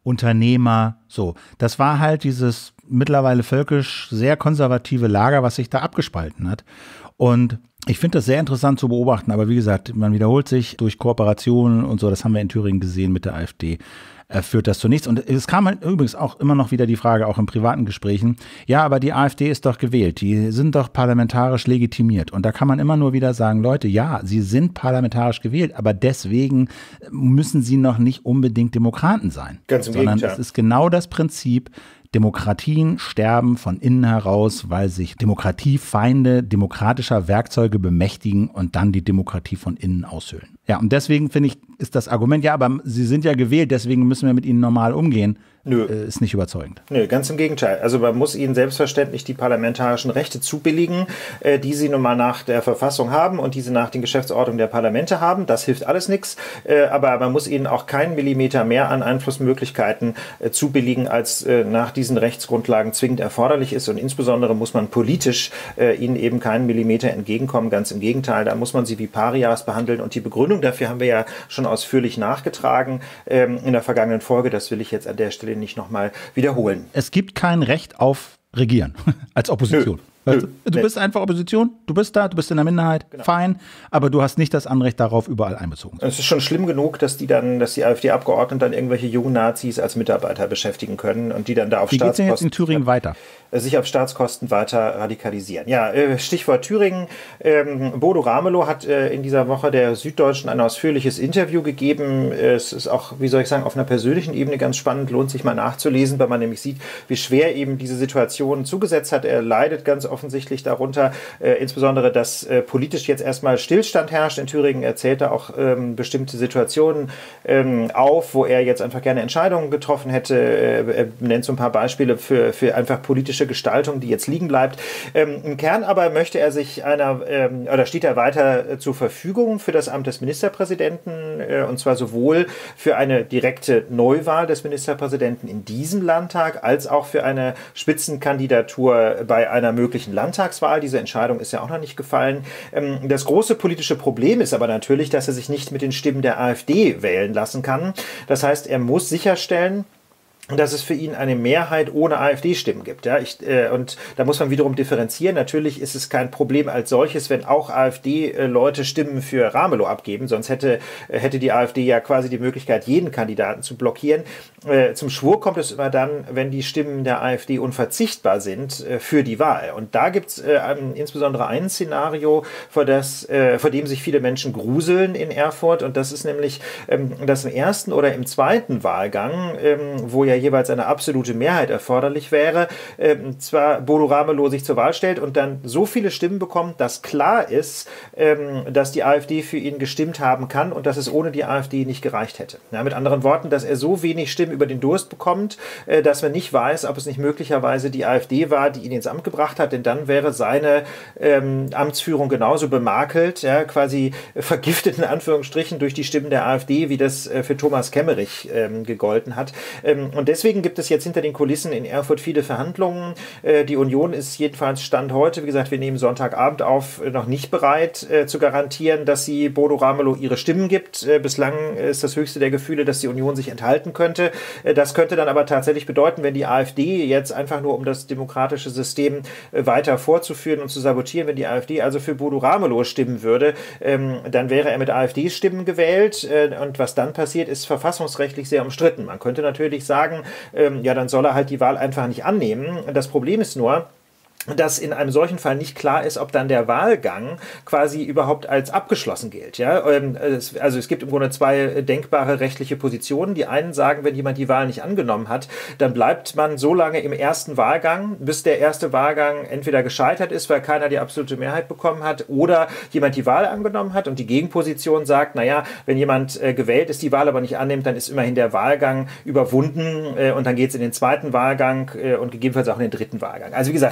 A: Unternehmer, so. Das war halt dieses mittlerweile völkisch sehr konservative Lager, was sich da abgespalten hat. Und ich finde das sehr interessant zu beobachten, aber wie gesagt, man wiederholt sich durch Kooperationen und so, das haben wir in Thüringen gesehen mit der AfD. Führt das zu nichts. Und es kam halt übrigens auch immer noch wieder die Frage, auch in privaten Gesprächen, ja, aber die AfD ist doch gewählt, die sind doch parlamentarisch legitimiert. Und da kann man immer nur wieder sagen, Leute, ja, sie sind parlamentarisch gewählt, aber deswegen müssen sie noch nicht unbedingt Demokraten sein.
B: Ganz im
A: Sondern
B: Gegenteil.
A: es ist genau das Prinzip, Demokratien sterben von innen heraus, weil sich Demokratiefeinde demokratischer Werkzeuge bemächtigen und dann die Demokratie von innen aushöhlen. Ja, und deswegen finde ich, ist das Argument, ja, aber sie sind ja gewählt, deswegen müssen wir mit ihnen normal umgehen,
B: Nö.
A: äh, ist nicht überzeugend.
B: Nö, ganz im Gegenteil. Also man muss ihnen selbstverständlich die parlamentarischen Rechte zubilligen, äh, die sie nun mal nach der Verfassung haben und die sie nach den Geschäftsordnungen der Parlamente haben. Das hilft alles nichts. Äh, aber man muss ihnen auch keinen Millimeter mehr an Einflussmöglichkeiten äh, zubilligen, als äh, nach diesen Rechtsgrundlagen zwingend erforderlich ist. Und insbesondere muss man politisch äh, ihnen eben keinen Millimeter entgegenkommen. Ganz im Gegenteil, da muss man sie wie Parias behandeln. Und die Begründung dafür haben wir ja schon ausführlich nachgetragen ähm, in der vergangenen Folge. Das will ich jetzt an der Stelle nicht nochmal wiederholen.
A: Es gibt kein Recht auf Regieren als Opposition.
B: Nö.
A: Weißt du, du bist einfach Opposition, du bist da, du bist in der Minderheit, genau. Fein, aber du hast nicht das Anrecht darauf, überall einbezogen zu sein.
B: Es ist schon schlimm genug, dass die dann, dass die AfD-Abgeordneten dann irgendwelche jungen Nazis als Mitarbeiter beschäftigen können und die dann da auf
A: Wie geht's denn
B: Staatskosten
A: jetzt in Thüringen weiter?
B: sich auf Staatskosten weiter radikalisieren. Ja, Stichwort Thüringen. Ähm, Bodo Ramelow hat äh, in dieser Woche der Süddeutschen ein ausführliches Interview gegeben. Es ist auch, wie soll ich sagen, auf einer persönlichen Ebene ganz spannend, lohnt sich mal nachzulesen, weil man nämlich sieht, wie schwer eben diese Situation zugesetzt hat. Er leidet ganz offensichtlich darunter, äh, insbesondere, dass äh, politisch jetzt erstmal Stillstand herrscht. In Thüringen erzählt er auch ähm, bestimmte Situationen ähm, auf, wo er jetzt einfach gerne Entscheidungen getroffen hätte. Äh, er nennt so ein paar Beispiele für, für einfach politische Gestaltung, die jetzt liegen bleibt. Ähm, Im Kern aber möchte er sich einer, ähm, oder steht er weiter äh, zur Verfügung für das Amt des Ministerpräsidenten, äh, und zwar sowohl für eine direkte Neuwahl des Ministerpräsidenten in diesem Landtag, als auch für eine Spitzenkandidatur bei einer möglichen Landtagswahl. Diese Entscheidung ist ja auch noch nicht gefallen. Ähm, das große politische Problem ist aber natürlich, dass er sich nicht mit den Stimmen der AfD wählen lassen kann. Das heißt, er muss sicherstellen, dass es für ihn eine Mehrheit ohne AfD-Stimmen gibt. Ja, ich, äh, und da muss man wiederum differenzieren. Natürlich ist es kein Problem als solches, wenn auch AfD-Leute Stimmen für Ramelow abgeben. Sonst hätte, hätte die AfD ja quasi die Möglichkeit, jeden Kandidaten zu blockieren. Äh, zum Schwur kommt es immer dann, wenn die Stimmen der AfD unverzichtbar sind äh, für die Wahl. Und da gibt es äh, insbesondere ein Szenario, vor, das, äh, vor dem sich viele Menschen gruseln in Erfurt. Und das ist nämlich, ähm, dass im ersten oder im zweiten Wahlgang, ähm, wo ja jeweils eine absolute Mehrheit erforderlich wäre, ähm, zwar Bodo Ramelow sich zur Wahl stellt und dann so viele Stimmen bekommt, dass klar ist, ähm, dass die AfD für ihn gestimmt haben kann und dass es ohne die AfD nicht gereicht hätte. Ja, mit anderen Worten, dass er so wenig Stimmen über den Durst bekommt, äh, dass man nicht weiß, ob es nicht möglicherweise die AfD war, die ihn ins Amt gebracht hat, denn dann wäre seine ähm, Amtsführung genauso bemakelt, ja, quasi vergiftet in Anführungsstrichen durch die Stimmen der AfD, wie das äh, für Thomas Kemmerich ähm, gegolten hat. Ähm, und deswegen gibt es jetzt hinter den Kulissen in Erfurt viele Verhandlungen. Äh, die Union ist jedenfalls Stand heute, wie gesagt, wir nehmen Sonntagabend auf, noch nicht bereit äh, zu garantieren, dass sie Bodo Ramelow ihre Stimmen gibt. Äh, bislang ist das höchste der Gefühle, dass die Union sich enthalten könnte. Äh, das könnte dann aber tatsächlich bedeuten, wenn die AfD jetzt einfach nur, um das demokratische System äh, weiter fortzuführen und zu sabotieren, wenn die AfD also für Bodo Ramelow stimmen würde, ähm, dann wäre er mit AfD-Stimmen gewählt. Äh, und was dann passiert, ist verfassungsrechtlich sehr umstritten. Man könnte natürlich sagen, Ähm, ja, dann soll er halt die Wahl einfach nicht annehmen. Das Problem ist nur, dass in einem solchen Fall nicht klar ist, ob dann der Wahlgang quasi überhaupt als abgeschlossen gilt. Ja? Also es gibt im Grunde zwei denkbare rechtliche Positionen. Die einen sagen, wenn jemand die Wahl nicht angenommen hat, dann bleibt man so lange im ersten Wahlgang, bis der erste Wahlgang entweder gescheitert ist, weil keiner die absolute Mehrheit bekommen hat, oder jemand die Wahl angenommen hat. Und die Gegenposition sagt, naja, wenn jemand äh, gewählt ist, die Wahl aber nicht annimmt, dann ist immerhin der Wahlgang überwunden äh, und dann geht es in den zweiten Wahlgang äh, und gegebenenfalls auch in den dritten Wahlgang. Also wie gesagt, äh,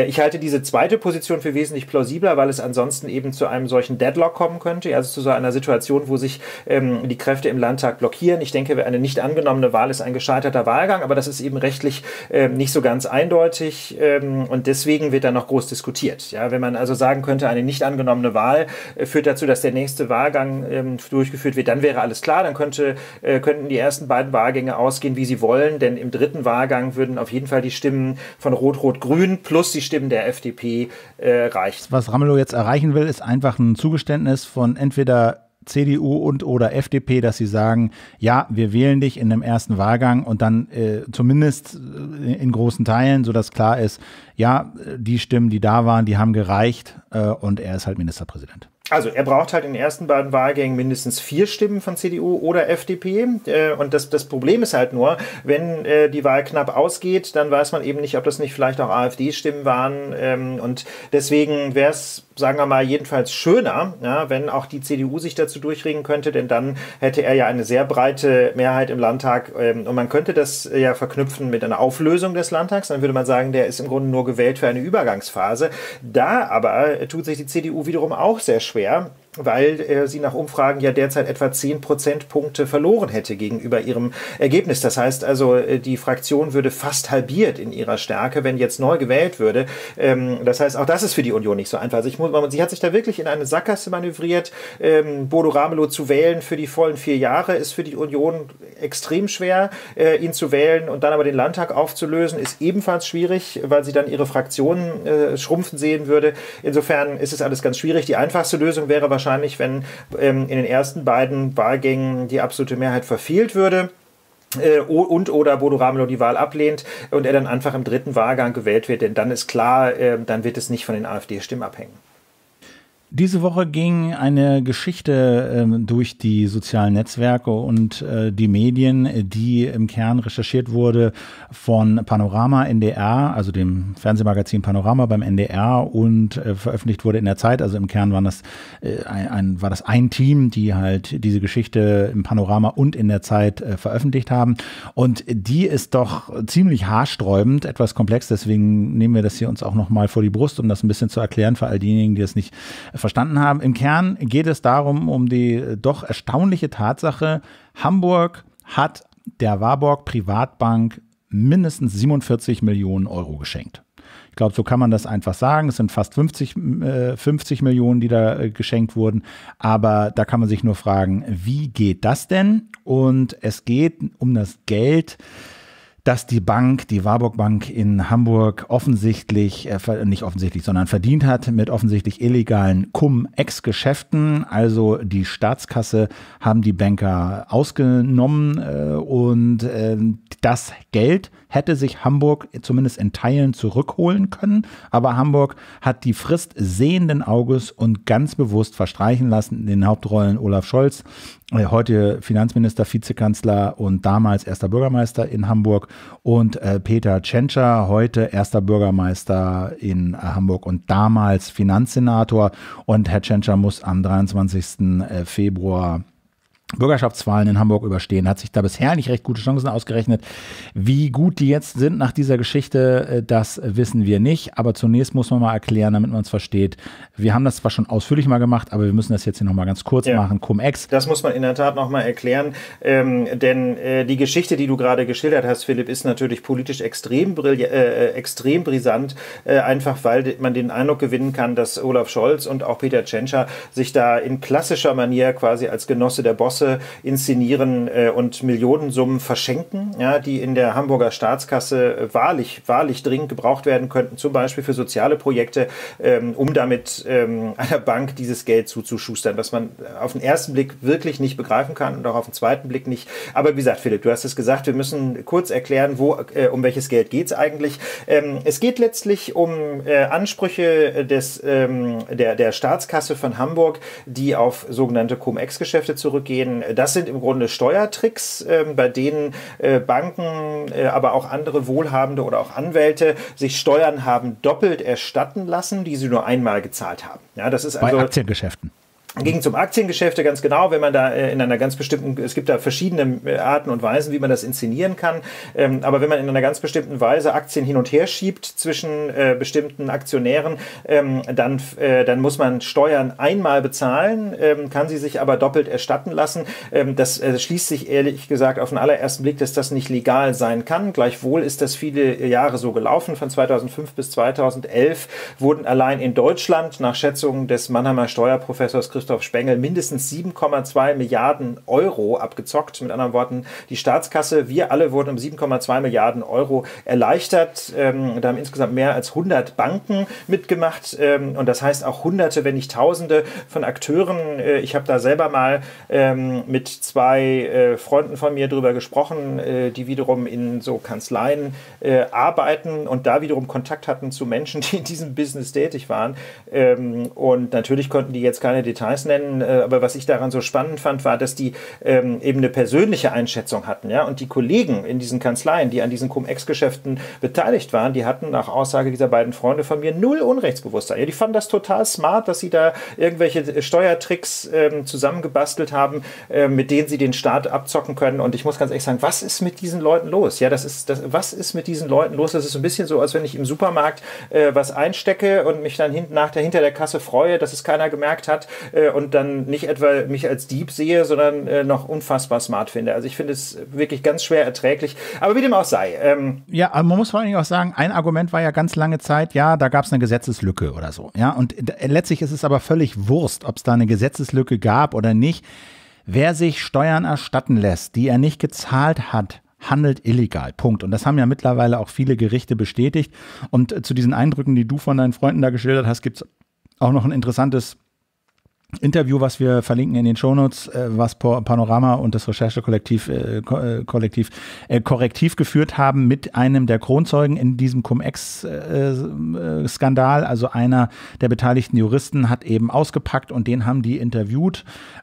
B: Ich halte diese zweite Position für wesentlich plausibler, weil es ansonsten eben zu einem solchen Deadlock kommen könnte, also zu so einer Situation, wo sich ähm, die Kräfte im Landtag blockieren. Ich denke, eine nicht angenommene Wahl ist ein gescheiterter Wahlgang, aber das ist eben rechtlich ähm, nicht so ganz eindeutig ähm, und deswegen wird da noch groß diskutiert. Ja, wenn man also sagen könnte, eine nicht angenommene Wahl äh, führt dazu, dass der nächste Wahlgang ähm, durchgeführt wird, dann wäre alles klar, dann könnte, äh, könnten die ersten beiden Wahlgänge ausgehen, wie sie wollen, denn im dritten Wahlgang würden auf jeden Fall die Stimmen von Rot-Rot-Grün plus die Stimmen der F D P äh, reichen.
A: Was Ramelow jetzt erreichen will, ist einfach ein Zugeständnis von entweder C D U und oder F D P, dass sie sagen, ja, wir wählen dich in dem ersten Wahlgang und dann äh, zumindest in großen Teilen, sodass klar ist, ja, die Stimmen, die da waren, die haben gereicht äh, und er ist halt Ministerpräsident.
B: Also er braucht halt in den ersten beiden Wahlgängen mindestens vier Stimmen von C D U oder F D P. Äh, und das, das Problem ist halt nur, wenn äh, die Wahl knapp ausgeht, dann weiß man eben nicht, ob das nicht vielleicht auch AfD-Stimmen waren. Ähm, und deswegen wäre es, sagen wir mal, jedenfalls schöner, ja, wenn auch die C D U sich dazu durchringen könnte, denn dann hätte er ja eine sehr breite Mehrheit im Landtag. Ähm, und man könnte das ja verknüpfen mit einer Auflösung des Landtags. Dann würde man sagen, der ist im Grunde nur gewählt für eine Übergangsphase. Da aber tut sich die C D U wiederum auch sehr schwer. Schwer, weil äh, sie nach Umfragen ja derzeit etwa zehn Prozentpunkte verloren hätte gegenüber ihrem Ergebnis. Das heißt also, äh, die Fraktion würde fast halbiert in ihrer Stärke, wenn jetzt neu gewählt würde. Ähm, das heißt, auch das ist für die Union nicht so einfach. Also ich muss, sie hat sich da wirklich in eine Sackgasse manövriert. Ähm, Bodo Ramelow zu wählen für die vollen vier Jahre ist für die Union extrem schwer. Äh, ihn zu wählen und dann aber den Landtag aufzulösen, ist ebenfalls schwierig, weil sie dann ihre Fraktion äh, schrumpfen sehen würde. Insofern ist es alles ganz schwierig. Die einfachste Lösung wäre wahrscheinlich, Wahrscheinlich, wenn ähm, in den ersten beiden Wahlgängen die absolute Mehrheit verfehlt würde äh, und oder Bodo Ramelow die Wahl ablehnt und er dann einfach im dritten Wahlgang gewählt wird, denn dann ist klar, äh, dann wird es nicht von den AfD-Stimmen abhängen.
A: Diese Woche ging eine Geschichte ähm, durch die sozialen Netzwerke und äh, die Medien, die im Kern recherchiert wurde von Panorama N D R, also dem Fernsehmagazin Panorama beim N D R und äh, veröffentlicht wurde in der Zeit. Also im Kern waren das, äh, ein, ein, war das ein Team, die halt diese Geschichte im Panorama und in der Zeit äh, veröffentlicht haben. Und die ist doch ziemlich haarsträubend, etwas komplex. Deswegen nehmen wir das hier uns auch nochmal vor die Brust, um das ein bisschen zu erklären für all diejenigen, die es nicht verstanden haben. Im Kern geht es darum, um die doch erstaunliche Tatsache, Hamburg hat der Warburg Privatbank mindestens siebenundvierzig Millionen Euro geschenkt. Ich glaube, so kann man das einfach sagen. Es sind fast fünfzig, äh, fünfzig Millionen, die da äh, geschenkt wurden. Aber da kann man sich nur fragen, wie geht das denn? Und es geht um das Geld, dass die Bank, die Warburg Bank in Hamburg offensichtlich, äh, nicht offensichtlich, sondern verdient hat mit offensichtlich illegalen Cum-Ex-Geschäften. Also die Staatskasse haben die Banker ausgenommen äh, und äh, das Geld hätte sich Hamburg zumindest in Teilen zurückholen können. Aber Hamburg hat die Frist sehenden Auges und ganz bewusst verstreichen lassen. In den Hauptrollen Olaf Scholz, heute Finanzminister, Vizekanzler und damals erster Bürgermeister in Hamburg, und äh, Peter Tschentscher, heute erster Bürgermeister in äh, Hamburg und damals Finanzsenator. Und Herr Tschentscher muss am dreiundzwanzigsten Februar Bürgerschaftswahlen in Hamburg überstehen, hat sich da bisher nicht recht gute Chancen ausgerechnet. Wie gut die jetzt sind nach dieser Geschichte, das wissen wir nicht. Aber zunächst muss man mal erklären, damit man es versteht. Wir haben das zwar schon ausführlich mal gemacht, aber wir müssen das jetzt hier nochmal ganz kurz ja. machen. Cum-Ex.
B: Das muss man in der Tat nochmal erklären. Ähm, denn äh, die Geschichte, die du gerade geschildert hast, Philipp, ist natürlich politisch extrem, äh, extrem brisant. Äh, einfach, weil man den Eindruck gewinnen kann, dass Olaf Scholz und auch Peter Tschentscher sich da in klassischer Manier quasi als Genosse der Bosse inszenieren äh, und Millionensummen verschenken, ja, die in der Hamburger Staatskasse äh, wahrlich, wahrlich dringend gebraucht werden könnten, zum Beispiel für soziale Projekte, ähm, um damit ähm, einer Bank dieses Geld zuzuschustern, was man auf den ersten Blick wirklich nicht begreifen kann und auch auf den zweiten Blick nicht. Aber wie gesagt, Philipp, du hast es gesagt, wir müssen kurz erklären, wo, äh, um welches Geld geht es eigentlich. Ähm, es geht letztlich um äh, Ansprüche des, ähm, der, der Staatskasse von Hamburg, die auf sogenannte Cum-Ex-Geschäfte zurückgehen. Das sind im Grunde Steuertricks, äh, bei denen äh, Banken, äh, aber auch andere Wohlhabende oder auch Anwälte sich Steuern haben doppelt erstatten lassen, die sie nur einmal gezahlt haben. Ja, das ist also
A: bei Aktiengeschäften.
B: Ging zum Aktiengeschäfte, ganz genau, wenn man da in einer ganz bestimmten, es gibt da verschiedene Arten und Weisen, wie man das inszenieren kann, ähm, aber wenn man in einer ganz bestimmten Weise Aktien hin und her schiebt zwischen äh, bestimmten Aktionären, ähm, dann, äh, dann muss man Steuern einmal bezahlen, ähm, kann sie sich aber doppelt erstatten lassen. Ähm, das äh, schließt sich ehrlich gesagt auf den allerersten Blick, dass das nicht legal sein kann. Gleichwohl ist das viele Jahre so gelaufen. Von zweitausendfünf bis zweitausendelf wurden allein in Deutschland nach Schätzungen des Mannheimer Steuerprofessors Christoph Spengel mindestens sieben Komma zwei Milliarden Euro abgezockt. Mit anderen Worten, die Staatskasse, wir alle wurden um sieben Komma zwei Milliarden Euro erleichtert. Ähm, da haben insgesamt mehr als hundert Banken mitgemacht. Ähm, und das heißt auch Hunderte, wenn nicht Tausende von Akteuren. Äh, ich habe da selber mal ähm, mit zwei äh, Freunden von mir drüber gesprochen, äh, die wiederum in so Kanzleien äh, arbeiten und da wiederum Kontakt hatten zu Menschen, die in diesem Business tätig waren. Ähm, und natürlich konnten die jetzt keine Details nennen, äh, aber was ich daran so spannend fand, war, dass die ähm, eben eine persönliche Einschätzung hatten, ja, und die Kollegen in diesen Kanzleien, die an diesen Cum-Ex-Geschäften beteiligt waren, die hatten nach Aussage dieser beiden Freunde von mir null Unrechtsbewusstsein. Ja, die fanden das total smart, dass sie da irgendwelche Steuertricks ähm, zusammengebastelt haben, äh, mit denen sie den Staat abzocken können. Und ich muss ganz ehrlich sagen, was ist mit diesen Leuten los? Ja, das ist, das, was ist mit diesen Leuten los? Das ist ein bisschen so, als wenn ich im Supermarkt äh, was einstecke und mich dann hinten nach der, hinter der Kasse freue, dass es keiner gemerkt hat, äh, und dann nicht etwa mich als Dieb sehe, sondern äh, noch unfassbar smart finde. Also ich finde es wirklich ganz schwer erträglich. Aber wie dem auch sei. Ähm
A: ja, aber man muss vor allen Dingen auch sagen, ein Argument war ja ganz lange Zeit, ja, da gab es eine Gesetzeslücke oder so. Ja, und letztlich ist es aber völlig Wurst, ob es da eine Gesetzeslücke gab oder nicht. Wer sich Steuern erstatten lässt, die er nicht gezahlt hat, handelt illegal. Punkt. Und das haben ja mittlerweile auch viele Gerichte bestätigt. Und äh, zu diesen Eindrücken, die du von deinen Freunden da geschildert hast, gibt es auch noch ein interessantes Interview, was wir verlinken in den Shownotes, äh, was Panorama und das Recherchekollektiv äh, Ko- Kollektiv, äh, korrektiv geführt haben mit einem der Kronzeugen in diesem Cum-Ex-Skandal. Äh, also einer der beteiligten Juristen hat eben ausgepackt und den haben die interviewt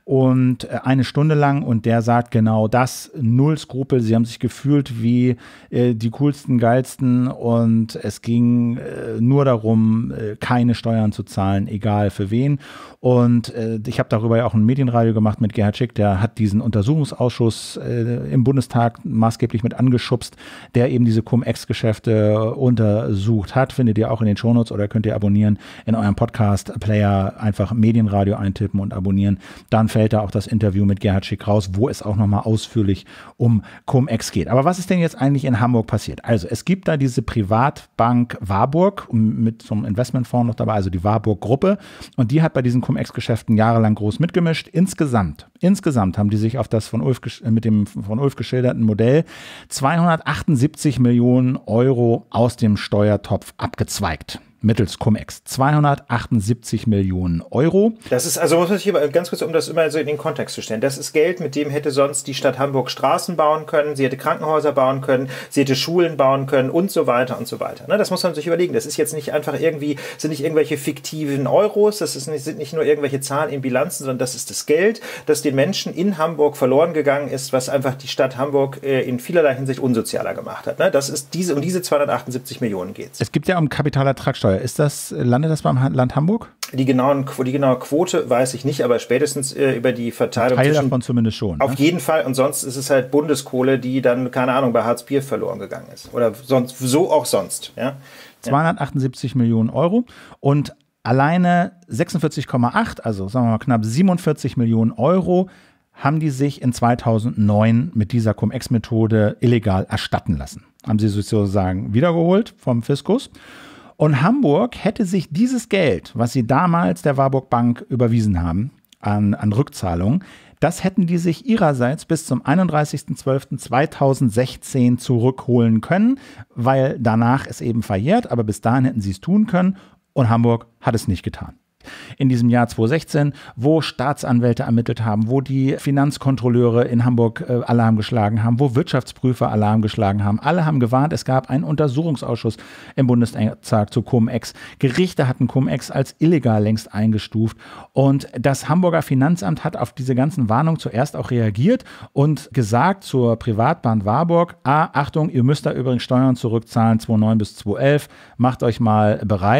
A: und äh, eine Stunde lang, und der sagt genau das, null Skrupel. Sie haben sich gefühlt wie äh, die coolsten, geilsten, und es ging äh, nur darum, äh, keine Steuern zu zahlen, egal für wen. Und äh, ich habe darüber ja auch ein Medienradio gemacht mit Gerhard Schick, der hat diesen Untersuchungsausschuss äh, im Bundestag maßgeblich mit angeschubst, der eben diese Cum-Ex-Geschäfte untersucht hat. Findet ihr auch in den Shownotes oder könnt ihr abonnieren in eurem Podcast-Player, einfach Medienradio eintippen und abonnieren. Dann fällt da auch das Interview mit Gerhard Schick raus, wo es auch nochmal ausführlich um Cum-Ex geht. Aber was ist denn jetzt eigentlich in Hamburg passiert? Also es gibt da diese Privatbank Warburg mit so einem Investmentfonds noch dabei, also die Warburg-Gruppe, und die hat bei diesen Cum-Ex-Geschäften jahrelang groß mitgemischt. Insgesamt, insgesamt haben die sich auf das von Ulf, mit dem von Ulf geschilderten Modell zweihundertachtundsiebzig Millionen Euro aus dem Steuertopf abgezweigt. Mittels Cum-Ex. zweihundertachtundsiebzig Millionen Euro.
B: Das ist, also muss man sich hier ganz kurz, um das immer so in den Kontext zu stellen, das ist Geld, mit dem hätte sonst die Stadt Hamburg Straßen bauen können, sie hätte Krankenhäuser bauen können, sie hätte Schulen bauen können und so weiter und so weiter. Das muss man sich überlegen. Das ist jetzt nicht einfach irgendwie, sind nicht irgendwelche fiktiven Euros, das ist nicht, sind nicht nur irgendwelche Zahlen in Bilanzen, sondern das ist das Geld, das den Menschen in Hamburg verloren gegangen ist, was einfach die Stadt Hamburg in vielerlei Hinsicht unsozialer gemacht hat. Das ist diese, um diese zweihundertachtundsiebzig Millionen geht es.
A: Es gibt ja um Kapitalertragssteuer. Ist das, landet das beim Land Hamburg?
B: Die, genauen, die genaue Quote weiß ich nicht, aber spätestens äh, über die Verteilung.
A: Teil davon zumindest schon.
B: Auf
A: ne?
B: jeden Fall. Und sonst ist es halt Bundeskohle, die dann, keine Ahnung, bei Hartz vier verloren gegangen ist. Oder sonst, so auch sonst. Ja?
A: zweihundertachtundsiebzig Millionen Euro und alleine sechsundvierzig Komma acht, also sagen wir mal knapp siebenundvierzig Millionen Euro, haben die sich in zweitausendneun mit dieser Cum-Ex-Methode illegal erstatten lassen. Haben sie sozusagen wiedergeholt vom Fiskus. Und Hamburg hätte sich dieses Geld, was sie damals der Warburg Bank überwiesen haben, an, an Rückzahlung, das hätten die sich ihrerseits bis zum einunddreißigsten zwölften zweitausendsechzehn zurückholen können, weil danach es eben verjährt, aber bis dahin hätten sie es tun können, und Hamburg hat es nicht getan. In diesem Jahr zweitausendsechzehn, wo Staatsanwälte ermittelt haben, wo die Finanzkontrolleure in Hamburg äh, Alarm geschlagen haben, wo Wirtschaftsprüfer Alarm geschlagen haben. Alle haben gewarnt, es gab einen Untersuchungsausschuss im Bundestag zu Cum-Ex. Gerichte hatten Cum-Ex als illegal längst eingestuft, und das Hamburger Finanzamt hat auf diese ganzen Warnungen zuerst auch reagiert und gesagt zur Privatbahn Warburg, ah, Achtung, ihr müsst da übrigens Steuern zurückzahlen, zweitausendneun bis zweitausendelf, macht euch mal bereit.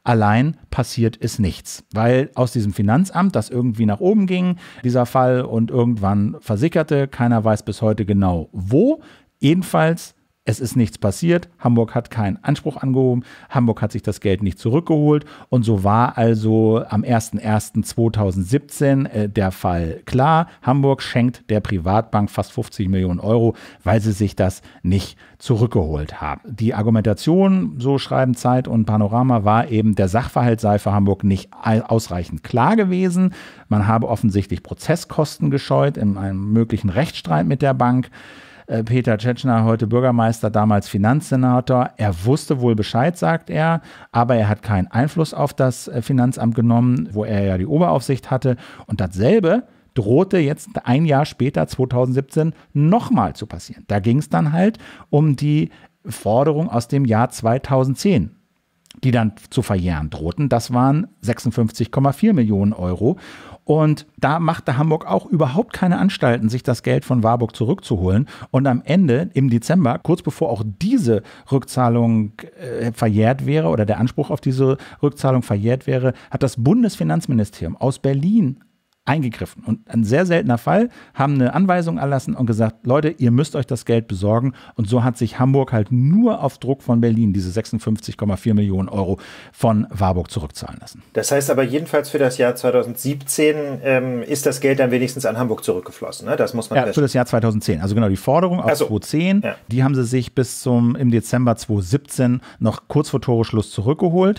A: Allein passiert ist nichts, weil aus diesem Finanzamt, das irgendwie nach oben ging, dieser Fall und irgendwann versickerte, keiner weiß bis heute genau wo, jedenfalls es ist nichts passiert, Hamburg hat keinen Anspruch angehoben, Hamburg hat sich das Geld nicht zurückgeholt und so war also am erster erster zweitausendsiebzehn äh, der Fall klar. Hamburg schenkt der Privatbank fast fünfzig Millionen Euro, weil sie sich das nicht zurückgeholt haben. Die Argumentation, so schreiben Zeit und Panorama, war eben, der Sachverhalt sei für Hamburg nicht ausreichend klar gewesen. Man habe offensichtlich Prozesskosten gescheut in einem möglichen Rechtsstreit mit der Bank. Peter Tschetschner, heute Bürgermeister, damals Finanzsenator. Er wusste wohl Bescheid, sagt er, aber er hat keinen Einfluss auf das Finanzamt genommen, wo er ja die Oberaufsicht hatte. Und dasselbe drohte jetzt ein Jahr später, zweitausendsiebzehn, nochmal zu passieren. Da ging es dann halt um die Forderung aus dem Jahr zweitausendzehn, die dann zu verjähren drohten. Das waren sechsundfünfzig Komma vier Millionen Euro. Und da machte Hamburg auch überhaupt keine Anstalten, sich das Geld von Warburg zurückzuholen. Und am Ende, im Dezember, kurz bevor auch diese Rückzahlung äh, verjährt wäre oder der Anspruch auf diese Rückzahlung verjährt wäre, hat das Bundesfinanzministerium aus Berlin eingegriffen. Und ein sehr seltener Fall, haben eine Anweisung erlassen und gesagt, Leute, ihr müsst euch das Geld besorgen. Und so hat sich Hamburg halt nur auf Druck von Berlin diese sechsundfünfzig Komma vier Millionen Euro von Warburg zurückzahlen lassen.
B: Das heißt aber jedenfalls für das Jahr zweitausendsiebzehn ähm, ist das Geld dann wenigstens an Hamburg zurückgeflossen. Ne? Das muss man
A: ja, für das Jahr zweitausendzehn. Also genau, die Forderung aus
B: so.
A: zweitausendzehn, ja. Die haben sie sich bis zum im Dezember zweitausendsiebzehn noch kurz vor Toreschluss zurückgeholt.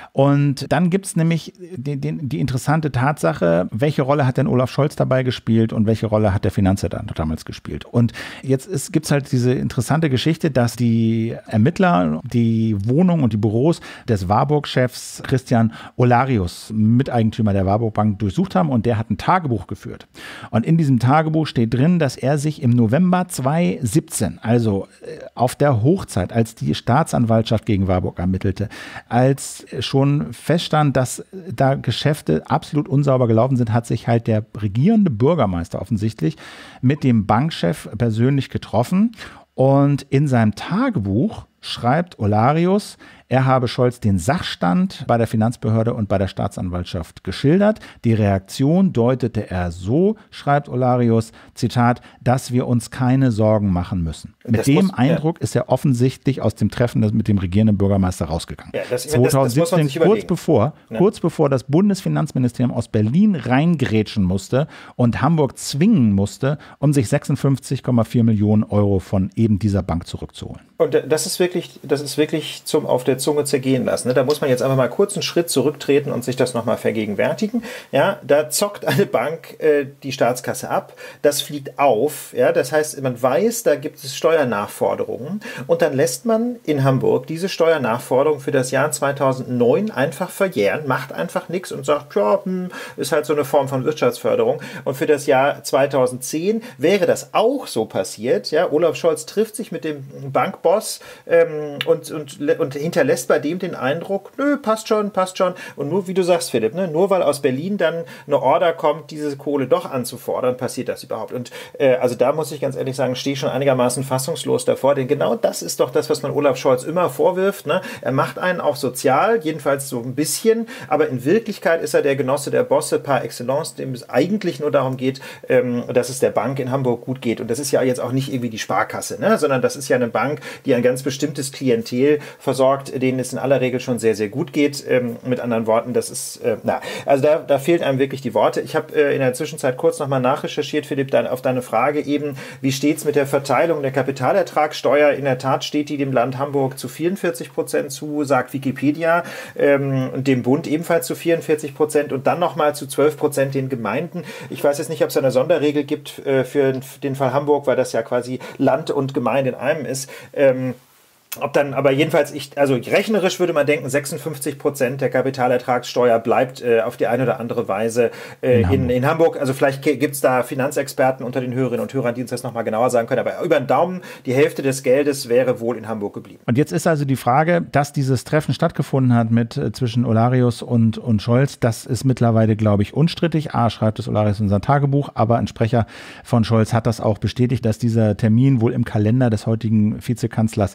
A: Und dann gibt es nämlich die, die, die interessante Tatsache, welche Rolle hat denn Olaf Scholz dabei gespielt und welche Rolle hat der Finanzsenator damals gespielt. Und jetzt gibt es halt diese interessante Geschichte, dass die Ermittler die Wohnung und die Büros des Warburg-Chefs Christian Olarius, Miteigentümer der Warburg Bank, durchsucht haben und der hat ein Tagebuch geführt. Und in diesem Tagebuch steht drin, dass er sich im November zweitausendsiebzehn, also auf der Hochzeit, als die Staatsanwaltschaft gegen Warburg ermittelte, als schon feststand, dass da Geschäfte absolut unsauber gelaufen sind, hat sich halt der regierende Bürgermeister offensichtlich mit dem Bankchef persönlich getroffen. Und in seinem Tagebuch schreibt Olarius, er habe Scholz den Sachstand bei der Finanzbehörde und bei der Staatsanwaltschaft geschildert. Die Reaktion deutete er so, schreibt Olarius, Zitat, dass wir uns keine Sorgen machen müssen. Mit das dem muss, Eindruck ja. ist er offensichtlich aus dem Treffen mit dem regierenden Bürgermeister rausgegangen. Ja, das, zweitausendsiebzehn, das, das kurz bevor, ja. kurz bevor das Bundesfinanzministerium aus Berlin reingrätschen musste und Hamburg zwingen musste, um sich sechsundfünfzig Komma vier Millionen Euro von eben dieser Bank zurückzuholen.
B: Und das ist wirklich, das ist wirklich zum auf der Zunge zergehen lassen. Da muss man jetzt einfach mal kurz einen Schritt zurücktreten und sich das nochmal vergegenwärtigen. Ja, da zockt eine Bank äh, die Staatskasse ab, das fliegt auf. Ja, das heißt, man weiß, da gibt es Steuernachforderungen und dann lässt man in Hamburg diese Steuernachforderung für das Jahr zweitausendneun einfach verjähren, macht einfach nichts und sagt, ja, hm, ist halt so eine Form von Wirtschaftsförderung. Und für das Jahr zweitausendzehn wäre das auch so passiert. Ja, Olaf Scholz trifft sich mit dem Bankboss ähm, und, und, und hinterlässt bei dem den Eindruck, nö, passt schon, passt schon. Und nur, wie du sagst, Philipp, ne, nur weil aus Berlin dann eine Order kommt, diese Kohle doch anzufordern, passiert das überhaupt. Und äh, also da muss ich ganz ehrlich sagen, stehe ich schon einigermaßen fassungslos davor, denn genau das ist doch das, was man Olaf Scholz immer vorwirft. Ne? Er macht einen auch sozial, jedenfalls so ein bisschen, aber in Wirklichkeit ist er der Genosse der Bosse par excellence, dem es eigentlich nur darum geht, ähm, dass es der Bank in Hamburg gut geht. Und das ist ja jetzt auch nicht irgendwie die Sparkasse, ne? Sondern das ist ja eine Bank, die ein ganz bestimmtes Klientel versorgt, denen es in aller Regel schon sehr, sehr gut geht. Ähm, mit anderen Worten, das ist, äh, na, also da, da fehlen einem wirklich die Worte. Ich habe äh, in der Zwischenzeit kurz nochmal nachrecherchiert, Philipp, dann auf deine Frage eben, wie steht es mit der Verteilung der Kapitalertragssteuer? In der Tat steht die dem Land Hamburg zu vierundvierzig Prozent zu, sagt Wikipedia, ähm, und dem Bund ebenfalls zu vierundvierzig Prozent und dann nochmal zu zwölf Prozent den Gemeinden. Ich weiß jetzt nicht, ob es eine Sonderregel gibt äh, für den Fall Hamburg, weil das ja quasi Land und Gemeinde in einem ist. Ähm, Ob dann, aber jedenfalls, ich, also rechnerisch würde man denken, sechsundfünfzig Prozent der Kapitalertragssteuer bleibt äh, auf die eine oder andere Weise äh, in, Hamburg. in, in Hamburg. Also vielleicht gibt es da Finanzexperten unter den Hörerinnen und Hörern, die uns das nochmal genauer sagen können. Aber über den Daumen, die Hälfte des Geldes wäre wohl in Hamburg geblieben.
A: Und jetzt ist also die Frage, dass dieses Treffen stattgefunden hat mit äh, zwischen Olarius und, und Scholz, das ist mittlerweile, glaube ich, unstrittig. A, schreibt es Olarius in sein Tagebuch, aber ein Sprecher von Scholz hat das auch bestätigt, dass dieser Termin wohl im Kalender des heutigen Vizekanzlers drin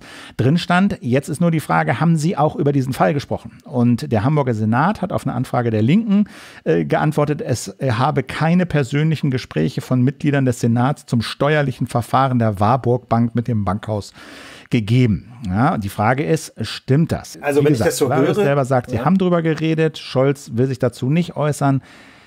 A: drin stand. Jetzt ist nur die Frage, haben Sie auch über diesen Fall gesprochen? Und der Hamburger Senat hat auf eine Anfrage der Linken äh, geantwortet, es äh, habe keine persönlichen Gespräche von Mitgliedern des Senats zum steuerlichen Verfahren der Warburg Bank mit dem Bankhaus gegeben. Ja, die Frage ist, stimmt das?
B: Also
A: Wie
B: wenn
A: gesagt,
B: ich das so
A: Laris
B: höre,
A: selber sagt, sie
B: ja.
A: haben drüber geredet, Scholz will sich dazu nicht äußern.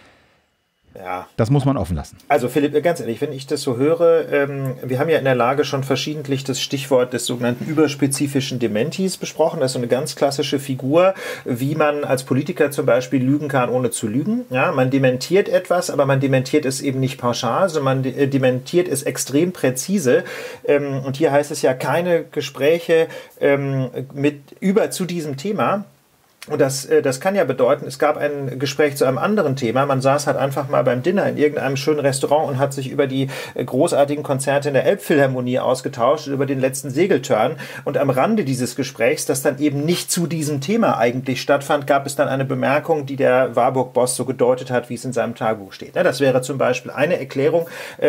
B: Ja.
A: Das muss man offen lassen.
B: Also Philipp, ganz ehrlich, wenn ich das so höre, ähm, wir haben ja in der Lage schon verschiedentlich das Stichwort des sogenannten überspezifischen Dementis besprochen. Das ist so eine ganz klassische Figur, wie man als Politiker zum Beispiel lügen kann, ohne zu lügen. Ja, man dementiert etwas, aber man dementiert es eben nicht pauschal, sondern man de- dementiert es extrem präzise. Ähm, und hier heißt es ja keine Gespräche ähm, mit über zu diesem Thema. Und das, das kann ja bedeuten, es gab ein Gespräch zu einem anderen Thema. Man saß halt einfach mal beim Dinner in irgendeinem schönen Restaurant und hat sich über die großartigen Konzerte in der Elbphilharmonie ausgetauscht, über den letzten Segeltörn. Und am Rande dieses Gesprächs, das dann eben nicht zu diesem Thema eigentlich stattfand, gab es dann eine Bemerkung, die der Warburg-Boss so gedeutet hat, wie es in seinem Tagebuch steht. Das wäre zum Beispiel eine Erklärung,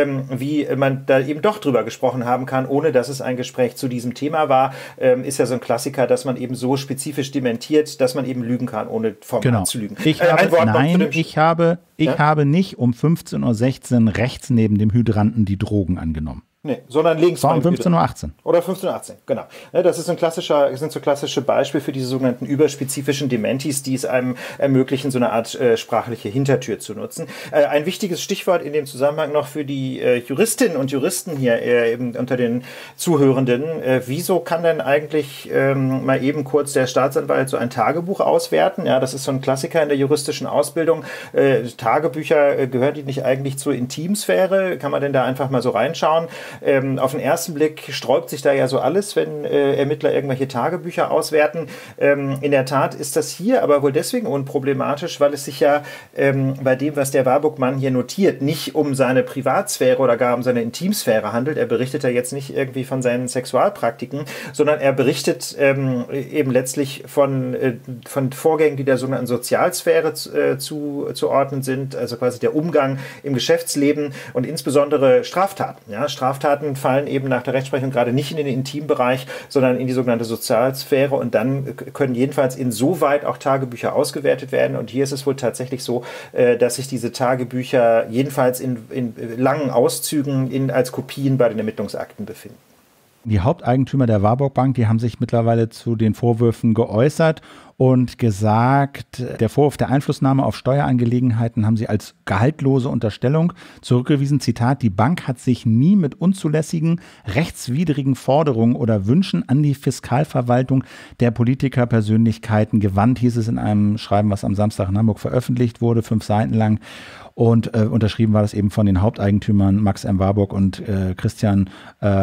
B: wie man da eben doch drüber gesprochen haben kann, ohne dass es ein Gespräch zu diesem Thema war. Ist ja so ein Klassiker, dass man eben so spezifisch dementiert, dass man eben lügen kann, ohne formal
A: genau.
B: zu lügen.
A: Ich
B: äh,
A: habe,
B: ein Wort
A: nein,
B: noch zu dem
A: ich habe, ich
B: ja?
A: habe nicht um fünfzehn Uhr sechzehn rechts neben dem Hydranten die Drogen angenommen.
B: Nee, sondern links.
A: War um fünfzehn Uhr achtzehn.
B: Oder fünfzehn Uhr achtzehn, genau. Das ist ein klassischer, sind so klassische Beispiele für diese sogenannten überspezifischen Dementis, die es einem ermöglichen, so eine Art äh, sprachliche Hintertür zu nutzen. Äh, ein wichtiges Stichwort in dem Zusammenhang noch für die äh, Juristinnen und Juristen hier äh, eben unter den Zuhörenden. Äh, wieso kann denn eigentlich ähm, mal eben kurz der Staatsanwalt so ein Tagebuch auswerten? Ja, das ist so ein Klassiker in der juristischen Ausbildung. Äh, Tagebücher, äh, gehören die nicht eigentlich zur Intimsphäre? Kann man denn da einfach mal so reinschauen? Ähm, auf den ersten Blick sträubt sich da ja so alles, wenn äh, Ermittler irgendwelche Tagebücher auswerten. Ähm, in der Tat ist das hier aber wohl deswegen unproblematisch, weil es sich ja ähm, bei dem, was der Warburg-Mann hier notiert, nicht um seine Privatsphäre oder gar um seine Intimsphäre handelt. Er berichtet ja jetzt nicht irgendwie von seinen Sexualpraktiken, sondern er berichtet ähm, eben letztlich von, äh, von Vorgängen, die der sogenannten Sozialsphäre äh, zu, zuordnen sind, also quasi der Umgang im Geschäftsleben und insbesondere Straftaten. Ja, Straftaten Straftaten fallen eben nach der Rechtsprechung gerade nicht in den Intimbereich, sondern in die sogenannte Sozialsphäre und dann können jedenfalls insoweit auch Tagebücher ausgewertet werden und hier ist es wohl tatsächlich so, dass sich diese Tagebücher jedenfalls in, in langen Auszügen in, als Kopien bei den Ermittlungsakten befinden.
A: Die Haupteigentümer der Warburg Bank, die haben sich mittlerweile zu den Vorwürfen geäußert und gesagt, der Vorwurf der Einflussnahme auf Steuerangelegenheiten haben sie als gehaltlose Unterstellung zurückgewiesen. Zitat, die Bank hat sich nie mit unzulässigen, rechtswidrigen Forderungen oder Wünschen an die Fiskalverwaltung der Politikerpersönlichkeiten gewandt, hieß es in einem Schreiben, was am Samstag in Hamburg veröffentlicht wurde, fünf Seiten lang. Und äh, unterschrieben war das eben von den Haupteigentümern Max M. Warburg und äh, Christian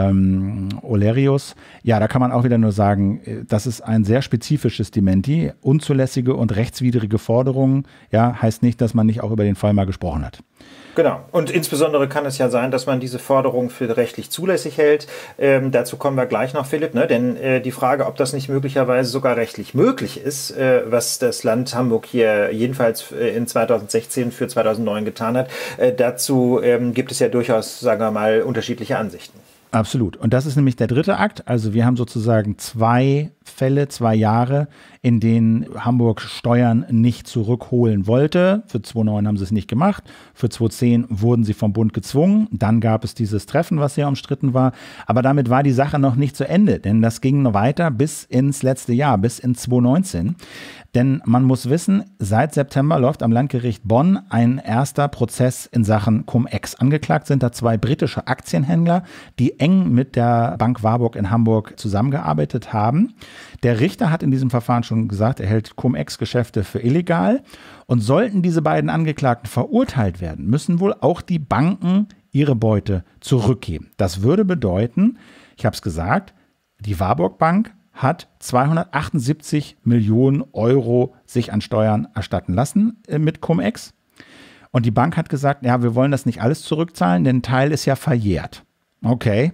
A: ähm, Olerius. Ja, da kann man auch wieder nur sagen, das ist ein sehr spezifisches Dementi. Unzulässige und rechtswidrige Forderungen, ja, heißt nicht, dass man nicht auch über den Fall mal gesprochen hat.
B: Genau. Und insbesondere kann es ja sein, dass man diese Forderung für rechtlich zulässig hält. Ähm, dazu kommen wir gleich noch, Philipp. Ne? Denn äh, die Frage, ob das nicht möglicherweise sogar rechtlich möglich ist, äh, was das Land Hamburg hier jedenfalls äh, in zweitausendsechzehn für zweitausendneun getan hat, äh, dazu ähm, gibt es ja durchaus, sagen wir mal, unterschiedliche Ansichten.
A: Absolut. Und das ist nämlich der dritte Akt. Also wir haben sozusagen zwei Fälle, zwei Jahre, in denen Hamburg Steuern nicht zurückholen wollte. Für zweitausendneun haben sie es nicht gemacht. Für zweitausendzehn wurden sie vom Bund gezwungen. Dann gab es dieses Treffen, was sehr umstritten war. Aber damit war die Sache noch nicht zu Ende, denn das ging noch weiter bis ins letzte Jahr, bis in zweitausendneunzehn. Denn man muss wissen, seit September läuft am Landgericht Bonn ein erster Prozess in Sachen Cum-Ex. Angeklagt sind da zwei britische Aktienhändler, die eng mit der Bank Warburg in Hamburg zusammengearbeitet haben. Der Richter hat in diesem Verfahren schon gesagt, er hält Cum-Ex-Geschäfte für illegal. Und sollten diese beiden Angeklagten verurteilt werden, müssen wohl auch die Banken ihre Beute zurückgeben. Das würde bedeuten, ich habe es gesagt, die Warburg Bank hat zweihundertachtundsiebzig Millionen Euro sich an Steuern erstatten lassen äh, mit Cum-Ex. Und die Bank hat gesagt, ja, wir wollen das nicht alles zurückzahlen, denn ein Teil ist ja verjährt. Okay,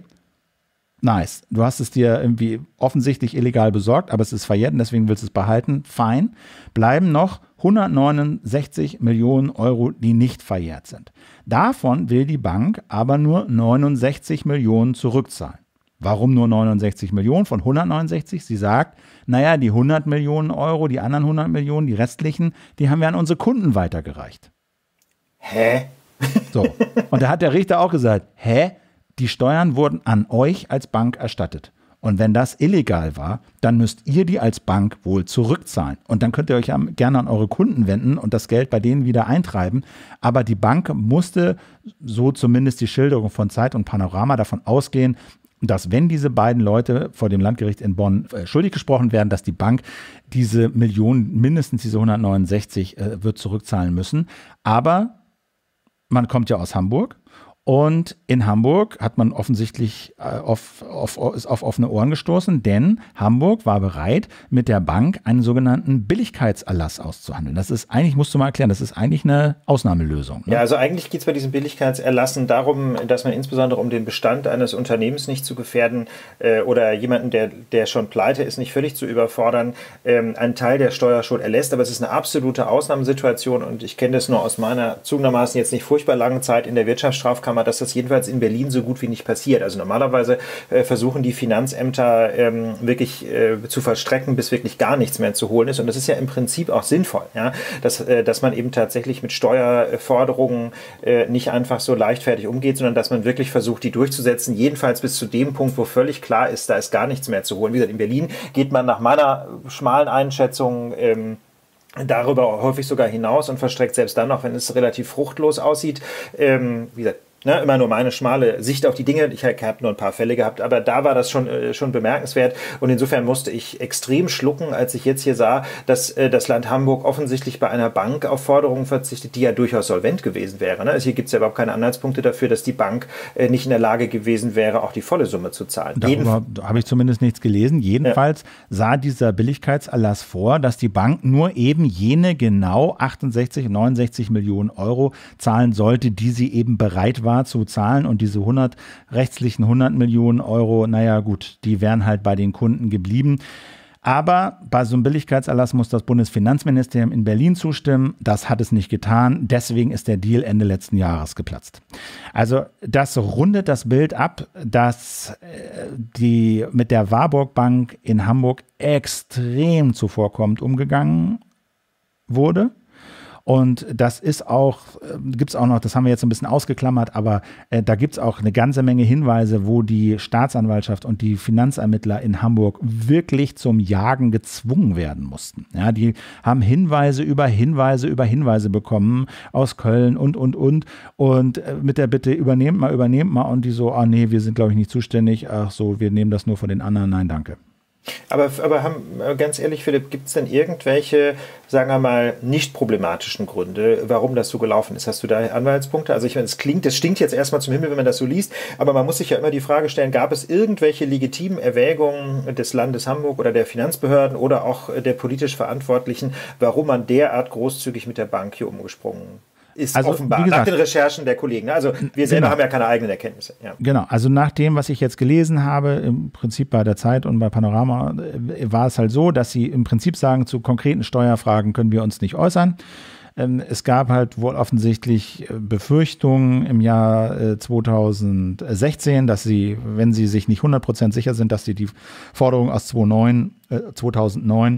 A: nice. Du hast es dir irgendwie offensichtlich illegal besorgt, aber es ist verjährt und deswegen willst du es behalten. Fein. Bleiben noch hundertneunundsechzig Millionen Euro, die nicht verjährt sind. Davon will die Bank aber nur neunundsechzig Millionen zurückzahlen. Warum nur neunundsechzig Millionen von hundertneunundsechzig? Sie sagt, naja, die hundert Millionen Euro, die anderen hundert Millionen, die restlichen, die haben wir an unsere Kunden weitergereicht.
B: Hä?
A: So. Und da hat der Richter auch gesagt, hä? Die Steuern wurden an euch als Bank erstattet. Und wenn das illegal war, dann müsst ihr die als Bank wohl zurückzahlen. Und dann könnt ihr euch gerne an eure Kunden wenden und das Geld bei denen wieder eintreiben. Aber die Bank musste, so zumindest die Schilderung von Zeit und Panorama, davon ausgehen, dass wenn diese beiden Leute vor dem Landgericht in Bonn äh, schuldig gesprochen werden, dass die Bank diese Millionen, mindestens diese hundertneunundsechzig, äh, wird zurückzahlen müssen. Aber man kommt ja aus Hamburg. Und in Hamburg hat man offensichtlich äh, auf, auf, ist auf offene Ohren gestoßen, denn Hamburg war bereit, mit der Bank einen sogenannten Billigkeitserlass auszuhandeln. Das ist eigentlich, musst du mal erklären, das ist eigentlich eine Ausnahmelösung. Ne?
B: Ja, also eigentlich geht es bei diesem Billigkeitserlassen darum, dass man insbesondere, um den Bestand eines Unternehmens nicht zu gefährden äh, oder jemanden, der, der schon pleite ist, nicht völlig zu überfordern, ähm, einen Teil der Steuerschuld erlässt. Aber es ist eine absolute Ausnahmesituation und ich kenne das nur aus meiner zugegebenermaßen jetzt nicht furchtbar langen Zeit in der Wirtschaftsstrafkammer, dass das jedenfalls in Berlin so gut wie nicht passiert. Also normalerweise äh, versuchen die Finanzämter ähm, wirklich äh, zu vollstrecken, bis wirklich gar nichts mehr zu holen ist. Und das ist ja im Prinzip auch sinnvoll, ja? dass, äh, dass man eben tatsächlich mit Steuerforderungen äh, nicht einfach so leichtfertig umgeht, sondern dass man wirklich versucht, die durchzusetzen, jedenfalls bis zu dem Punkt, wo völlig klar ist, da ist gar nichts mehr zu holen. Wie gesagt, in Berlin geht man nach meiner schmalen Einschätzung ähm, darüber häufig sogar hinaus und verstreckt selbst dann noch, wenn es relativ fruchtlos aussieht. Ähm, wie gesagt, Ne, immer nur meine schmale Sicht auf die Dinge. Ich habe nur ein paar Fälle gehabt, aber da war das schon, äh, schon bemerkenswert. Und insofern musste ich extrem schlucken, als ich jetzt hier sah, dass äh, das Land Hamburg offensichtlich bei einer Bank auf Forderungen verzichtet, die ja durchaus solvent gewesen wäre. Ne? Also hier gibt es ja überhaupt keine Anhaltspunkte dafür, dass die Bank äh, nicht in der Lage gewesen wäre, auch die volle Summe zu zahlen.
A: Darüber habe ich zumindest nichts gelesen. Jedenfalls ja. sah dieser Billigkeitserlass vor, dass die Bank nur eben jene genau achtundsechzig, neunundsechzig Millionen Euro zahlen sollte, die sie eben bereit war zu zahlen, und diese hundert restlichen hundert Millionen Euro, naja gut, die wären halt bei den Kunden geblieben. Aber bei so einem Billigkeitserlass muss das Bundesfinanzministerium in Berlin zustimmen. Das hat es nicht getan. Deswegen ist der Deal Ende letzten Jahres geplatzt. Also das rundet das Bild ab, dass die mit der Warburg Bank in Hamburg extrem zuvorkommend umgegangen wurde. Und das ist auch, äh, gibt es auch noch, das haben wir jetzt ein bisschen ausgeklammert, aber äh, da gibt es auch eine ganze Menge Hinweise, wo die Staatsanwaltschaft und die Finanzermittler in Hamburg wirklich zum Jagen gezwungen werden mussten. Ja, die haben Hinweise über Hinweise über Hinweise bekommen aus Köln und, und, und. Und äh, mit der Bitte, übernehmt mal, übernehmt mal. Und die so, ah nee, wir sind, glaube ich, nicht zuständig. Ach so, wir nehmen das nur von den anderen. Nein, danke.
B: Aber, aber haben, ganz ehrlich, Philipp, gibt es denn irgendwelche, sagen wir mal, nicht problematischen Gründe, warum das so gelaufen ist? Hast du da Anhaltspunkte? Also ich meine, es klingt, das stinkt jetzt erstmal zum Himmel, wenn man das so liest, aber man muss sich ja immer die Frage stellen, gab es irgendwelche legitimen Erwägungen des Landes Hamburg oder der Finanzbehörden oder auch der politisch Verantwortlichen, warum man derart großzügig mit der Bank hier umgesprungen ist? Ist also, offenbar, gesagt, nach den Recherchen der Kollegen. Also wir selber genau. haben ja keine eigenen Erkenntnisse. Ja.
A: Genau, also nach dem, was ich jetzt gelesen habe, im Prinzip bei der Zeit und bei Panorama, war es halt so, dass sie im Prinzip sagen, zu konkreten Steuerfragen können wir uns nicht äußern. Es gab halt wohl offensichtlich Befürchtungen im Jahr zweitausendsechzehn, dass sie, wenn sie sich nicht hundert Prozent sicher sind, dass sie die Forderung aus zweitausendneun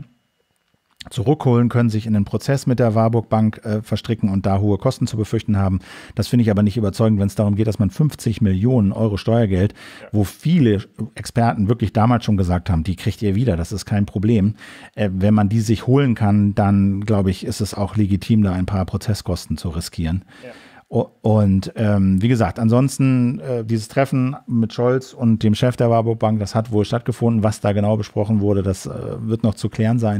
A: zurückholen können, sich in den Prozess mit der Warburg Bank äh, verstricken und da hohe Kosten zu befürchten haben. Das finde ich aber nicht überzeugend, wenn es darum geht, dass man fünfzig Millionen Euro Steuergeld, ja. wo viele Experten wirklich damals schon gesagt haben, die kriegt ihr wieder, das ist kein Problem. Äh, wenn man die sich holen kann, dann glaube ich, ist es auch legitim, da ein paar Prozesskosten zu riskieren. Ja. Und ähm, wie gesagt, ansonsten äh, dieses Treffen mit Scholz und dem Chef der Warburg Bank, das hat wohl stattgefunden. Was da genau besprochen wurde, das äh, wird noch zu klären sein.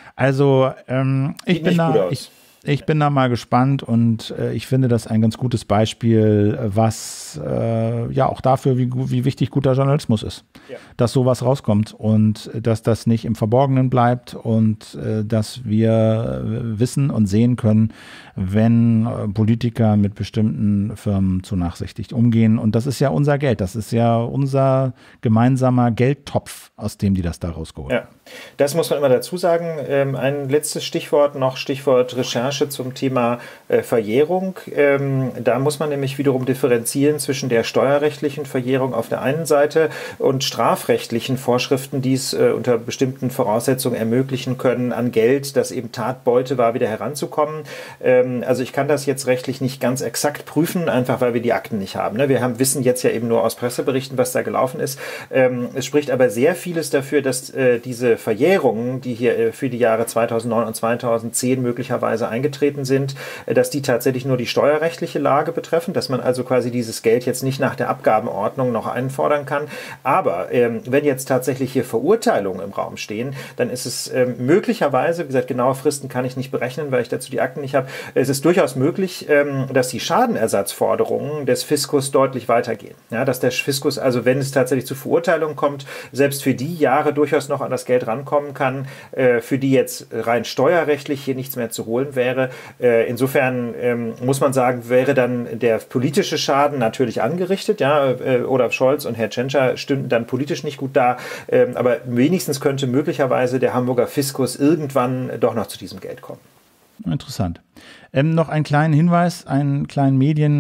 A: Also ähm, ich, bin da, ich, ich bin da mal gespannt und äh, ich finde das ein ganz gutes Beispiel, was äh, ja auch dafür, wie, wie wichtig guter Journalismus ist. Ja. Dass sowas rauskommt und dass das nicht im Verborgenen bleibt und äh, dass wir wissen und sehen können, wenn äh, Politiker mit bestimmten Firmen zu nachsichtig umgehen. Und das ist ja unser Geld, das ist ja unser gemeinsamer Geldtopf, aus dem die das da rausgeholt haben.
B: Ja. Das muss man immer dazu sagen. Ähm, ein letztes Stichwort noch, Stichwort Recherche zum Thema äh, Verjährung. Ähm, da muss man nämlich wiederum differenzieren zwischen der steuerrechtlichen Verjährung auf der einen Seite und strafrechtlichen Vorschriften, die es äh, unter bestimmten Voraussetzungen ermöglichen können, an Geld, das eben Tatbeute war, wieder heranzukommen. Ähm, also ich kann das jetzt rechtlich nicht ganz exakt prüfen, einfach weil wir die Akten nicht haben. Ne? Wir haben, wissen jetzt ja eben nur aus Presseberichten, was da gelaufen ist. Ähm, es spricht aber sehr vieles dafür, dass äh, diese Verjährungen, die hier für die Jahre zweitausendneun und zweitausendzehn möglicherweise eingetreten sind, dass die tatsächlich nur die steuerrechtliche Lage betreffen, dass man also quasi dieses Geld jetzt nicht nach der Abgabenordnung noch einfordern kann. Aber ähm, wenn jetzt tatsächlich hier Verurteilungen im Raum stehen, dann ist es ähm, möglicherweise, wie gesagt, genaue Fristen kann ich nicht berechnen, weil ich dazu die Akten nicht habe, es ist durchaus möglich, ähm, dass die Schadenersatzforderungen des Fiskus deutlich weitergehen. Ja, dass der Fiskus, also wenn es tatsächlich zu Verurteilungen kommt, selbst für die Jahre durchaus noch an das Geld rankommen kann, äh, für die jetzt rein steuerrechtlich hier nichts mehr zu holen wäre. Äh, insofern ähm, muss man sagen, wäre dann der politische Schaden natürlich angerichtet. Ja, äh, Olaf Scholz und Herr Tschentscher stünden dann politisch nicht gut da, äh, aber wenigstens könnte möglicherweise der Hamburger Fiskus irgendwann doch noch zu diesem Geld kommen.
A: Interessant. Ähm, noch einen kleinen Hinweis, einen kleinen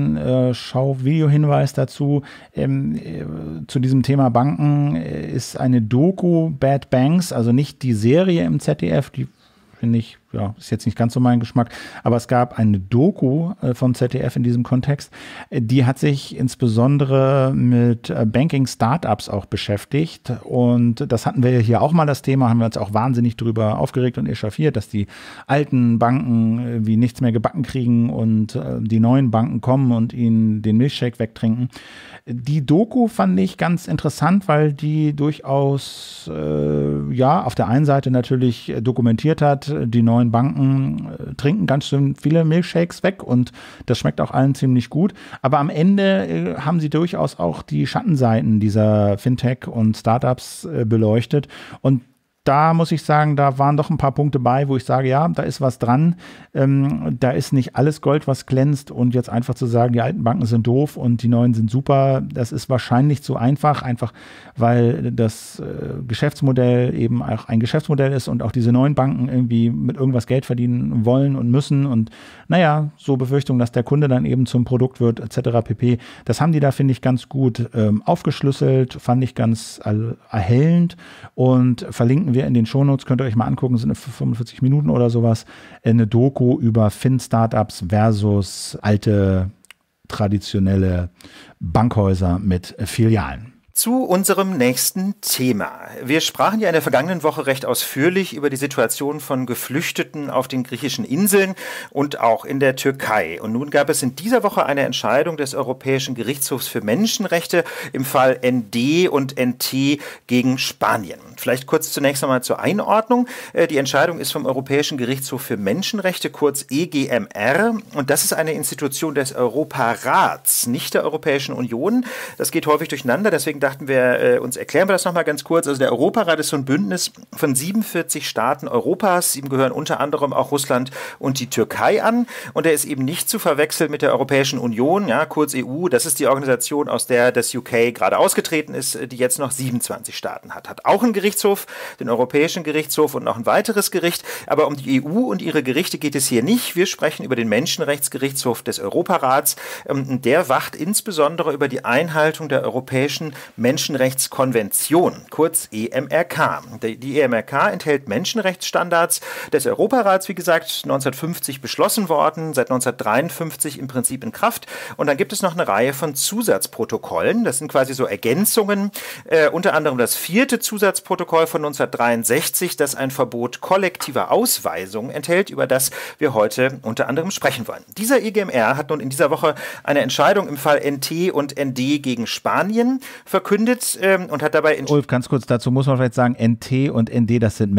A: Medienschau-Video-Hinweis dazu. Ähm, äh, zu diesem Thema Banken äh, ist eine Doku Bad Banks, also nicht die Serie im Z D F, die finde ich, ja, ist jetzt nicht ganz so mein Geschmack, aber es gab eine Doku äh, vom Z D F in diesem Kontext, äh, die hat sich insbesondere mit äh, Banking-Startups auch beschäftigt und das hatten wir hier auch mal das Thema, haben wir uns auch wahnsinnig drüber aufgeregt und echauffiert, dass die alten Banken äh, wie nichts mehr gebacken kriegen und äh, die neuen Banken kommen und ihnen den Milchshake wegtrinken. Die Doku fand ich ganz interessant, weil die durchaus, äh, ja, auf der einen Seite natürlich dokumentiert hat, die neuen Banken äh, trinken ganz schön viele Milchshakes weg und das schmeckt auch allen ziemlich gut. Aber am Ende äh, haben sie durchaus auch die Schattenseiten dieser Fintech und Startups äh, beleuchtet und da muss ich sagen, da waren doch ein paar Punkte bei, wo ich sage, ja, da ist was dran. Ähm, da ist nicht alles Gold, was glänzt. Und jetzt einfach zu sagen, die alten Banken sind doof und die neuen sind super, das ist wahrscheinlich zu einfach. Einfach, weil das äh, Geschäftsmodell eben auch ein Geschäftsmodell ist und auch diese neuen Banken irgendwie mit irgendwas Geld verdienen wollen und müssen. Und naja, so Befürchtung, dass der Kunde dann eben zum Produkt wird, et cetera pp. Das haben die da, finde ich, ganz gut ähm, aufgeschlüsselt, fand ich ganz erhellend und verlinken wir in den Shownotes, könnt ihr euch mal angucken, sind fünfundvierzig Minuten oder sowas, eine Doku über Fin-Startups versus alte, traditionelle Bankhäuser mit Filialen.
B: Zu unserem nächsten Thema. Wir sprachen ja in der vergangenen Woche recht ausführlich über die Situation von Geflüchteten auf den griechischen Inseln und auch in der Türkei. Und nun gab es in dieser Woche eine Entscheidung des Europäischen Gerichtshofs für Menschenrechte im Fall N D und N T gegen Spanien. Vielleicht kurz zunächst einmal zur Einordnung. Die Entscheidung ist vom Europäischen Gerichtshof für Menschenrechte, kurz E G M R. Und das ist eine Institution des Europarats, nicht der Europäischen Union. Das geht häufig durcheinander, deswegen dachten wir, äh, uns erklären wir das nochmal ganz kurz. Also der Europarat ist so ein Bündnis von siebenundvierzig Staaten Europas. Ihm gehören unter anderem auch Russland und die Türkei an. Und er ist eben nicht zu verwechseln mit der Europäischen Union, ja, kurz E U. Das ist die Organisation, aus der das U K gerade ausgetreten ist, die jetzt noch siebenundzwanzig Staaten hat. Hat auch einen Gerichtshof, den Europäischen Gerichtshof und noch ein weiteres Gericht. Aber um die E U und ihre Gerichte geht es hier nicht. Wir sprechen über den Menschenrechtsgerichtshof des Europarats. Der wacht insbesondere über die Einhaltung der europäischen Menschenrechtskonvention, kurz E M R K. Die E M R K enthält Menschenrechtsstandards des Europarats, wie gesagt, neunzehnhundertfünfzig beschlossen worden, seit neunzehnhundertdreiundfünfzig im Prinzip in Kraft. Und dann gibt es noch eine Reihe von Zusatzprotokollen. Das sind quasi so Ergänzungen, äh, unter anderem das vierte Zusatzprotokoll von neunzehnhundertdreiundsechzig, das ein Verbot kollektiver Ausweisung enthält, über das wir heute unter anderem sprechen wollen. Dieser E G M R hat nun in dieser Woche eine Entscheidung im Fall N T und N D gegen Spanien verkündet ähm, und hat dabei...
A: Ulf, ganz kurz, dazu muss man vielleicht sagen, N T und N D, das sind Menschen.